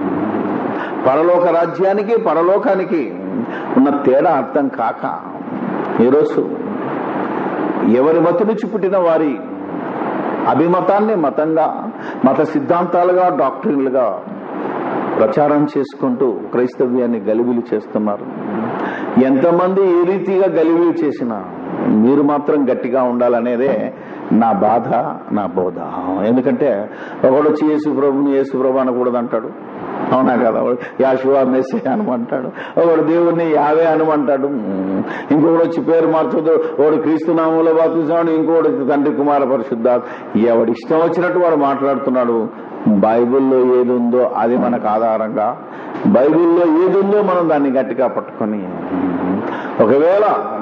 పరలోక రాజ్యానికి, పరలోకానికి ఉన్న తేడా అర్థం కాక ఈరోజు ఎవరి మత నుంచి పుట్టిన వారి అభిమతాన్ని మతంగా, మత సిద్ధాంతాలుగా, డాక్టరీలుగా ప్రచారం చేసుకుంటూ క్రైస్తవ్యాన్ని గలిబిలి చేస్తున్నారు. ఎంతమంది ఏ రీతిగా గలిబిలి చేసినా మీరు మాత్రం గట్టిగా ఉండాలనేదే నా బాధ, నా బోధ. ఎందుకంటే ఒకడు వచ్చి యేసు ప్రభుని యేసు ప్రభు అనకూడదు అంటాడు, అవునా కదా? యాషువా మెస్సే అనమంటాడు, ఒకడు దేవుణ్ణి యావే అనమంటాడు, ఇంకొకడు వచ్చి పేరు మార్చదు, ఒకడు క్రీస్తునామంలో బాప్తిస్తాడు, ఇంకొకడు తండ్రి కుమార పరిశుద్ధ. ఎవడు ఇష్టం వచ్చినట్టు వాడు మాట్లాడుతున్నాడు. బైబిల్లో ఏది ఉందో అది మనకు ఆధారంగా, బైబిల్లో ఏది ఉందో మనం దాన్ని గట్టిగా పట్టుకొని ఒకవేళ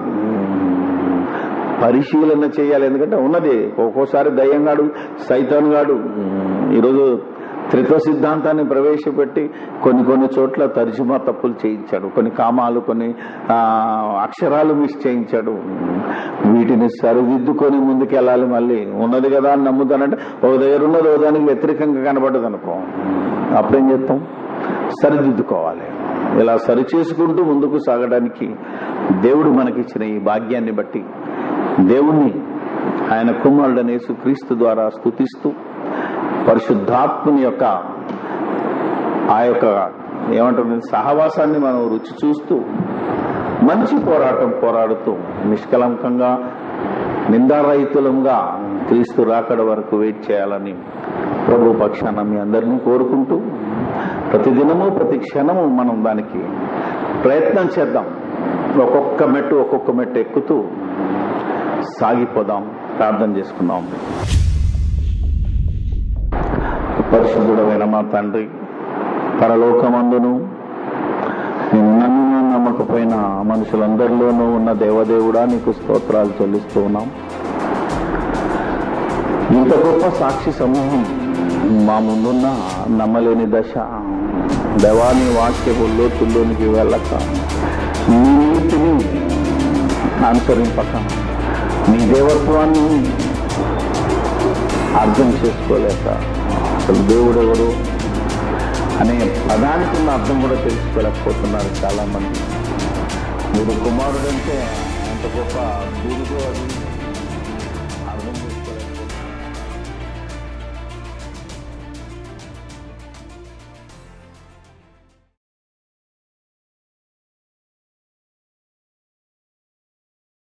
పరిశీలన చేయాలి. ఎందుకంటే ఉన్నది ఒక్కోసారి దయ్యంగాడు, సైతాన్ గాడు ఈరోజు త్రిత్వ సిద్ధాంతాన్ని ప్రవేశపెట్టి కొన్ని కొన్ని చోట్ల తర్జుమా తప్పులు చేయించాడు, కొన్ని కామాలు కొన్ని అక్షరాలు మిస్ చేయించాడు. వీటిని సరిదిద్దుకొని ముందుకెళ్ళాలి. మళ్ళీ ఉన్నది కదా అని నమ్ముతానంటే ఒక దగ్గర ఉన్నది ఒక దానికి వ్యతిరేకంగా కనబడ్డది అనుకో, అప్పుడేం చేస్తాం? సరిదిద్దుకోవాలి. ఇలా సరి చేసుకుంటూ ముందుకు సాగడానికి దేవుడు మనకిచ్చిన ఈ భాగ్యాన్ని బట్టి దేవుణ్ణి, ఆయన కుమారుడైన యేసుక్రీస్తు ద్వారా స్తుతిస్తూ పరిశుద్ధాత్మని యొక్క ఆ యొక్క ఏమంటుంది సహవాసాన్ని మనం రుచి చూస్తూ మంచి పోరాటం పోరాడుతూ నిష్కలంకంగా నిందారహితులంగా క్రీస్తు రాకడ వరకు వెయిట్ చేయాలని ప్రభు పక్షాన మీ అందరినీ కోరుకుంటూ ప్రతిదినము ప్రతి క్షణము మనం దానికి ప్రయత్నం చేద్దాం. ఒక్కొక్క మెట్టు ఒక్కొక్క మెట్టు ఎక్కుతూ సాగిపోదాం. ప్రార్థన చేసుకుందాం. పరిశుద్ధుడమైన మా తండ్రి, పరలోకమందును నేను నమ్మిన నమ్మకపోయిన మనుషులందరిలోనూ ఉన్న దేవదేవుడా, నీకు స్తోత్రాలు చెల్లిస్తూ ఉన్నాం. ఇంత గొప్ప సాక్షి సమూహం మా ముందున్న నమ్మలేని దశ, దేవాని వాక్యముల్లో తుల్లోనికి వెళ్ళక నీ నీతిని అనుసరింపక నీ దేవత్వాన్ని అర్థం చేసుకోలేక అసలు దేవుడు ఎవరు అనే పదానికి ఉన్న అర్థం కూడా తెలుసుకోలేకపోతున్నారు చాలా మంది. మీరు కుమారుడంటే అంత గొప్ప బిరుదు అది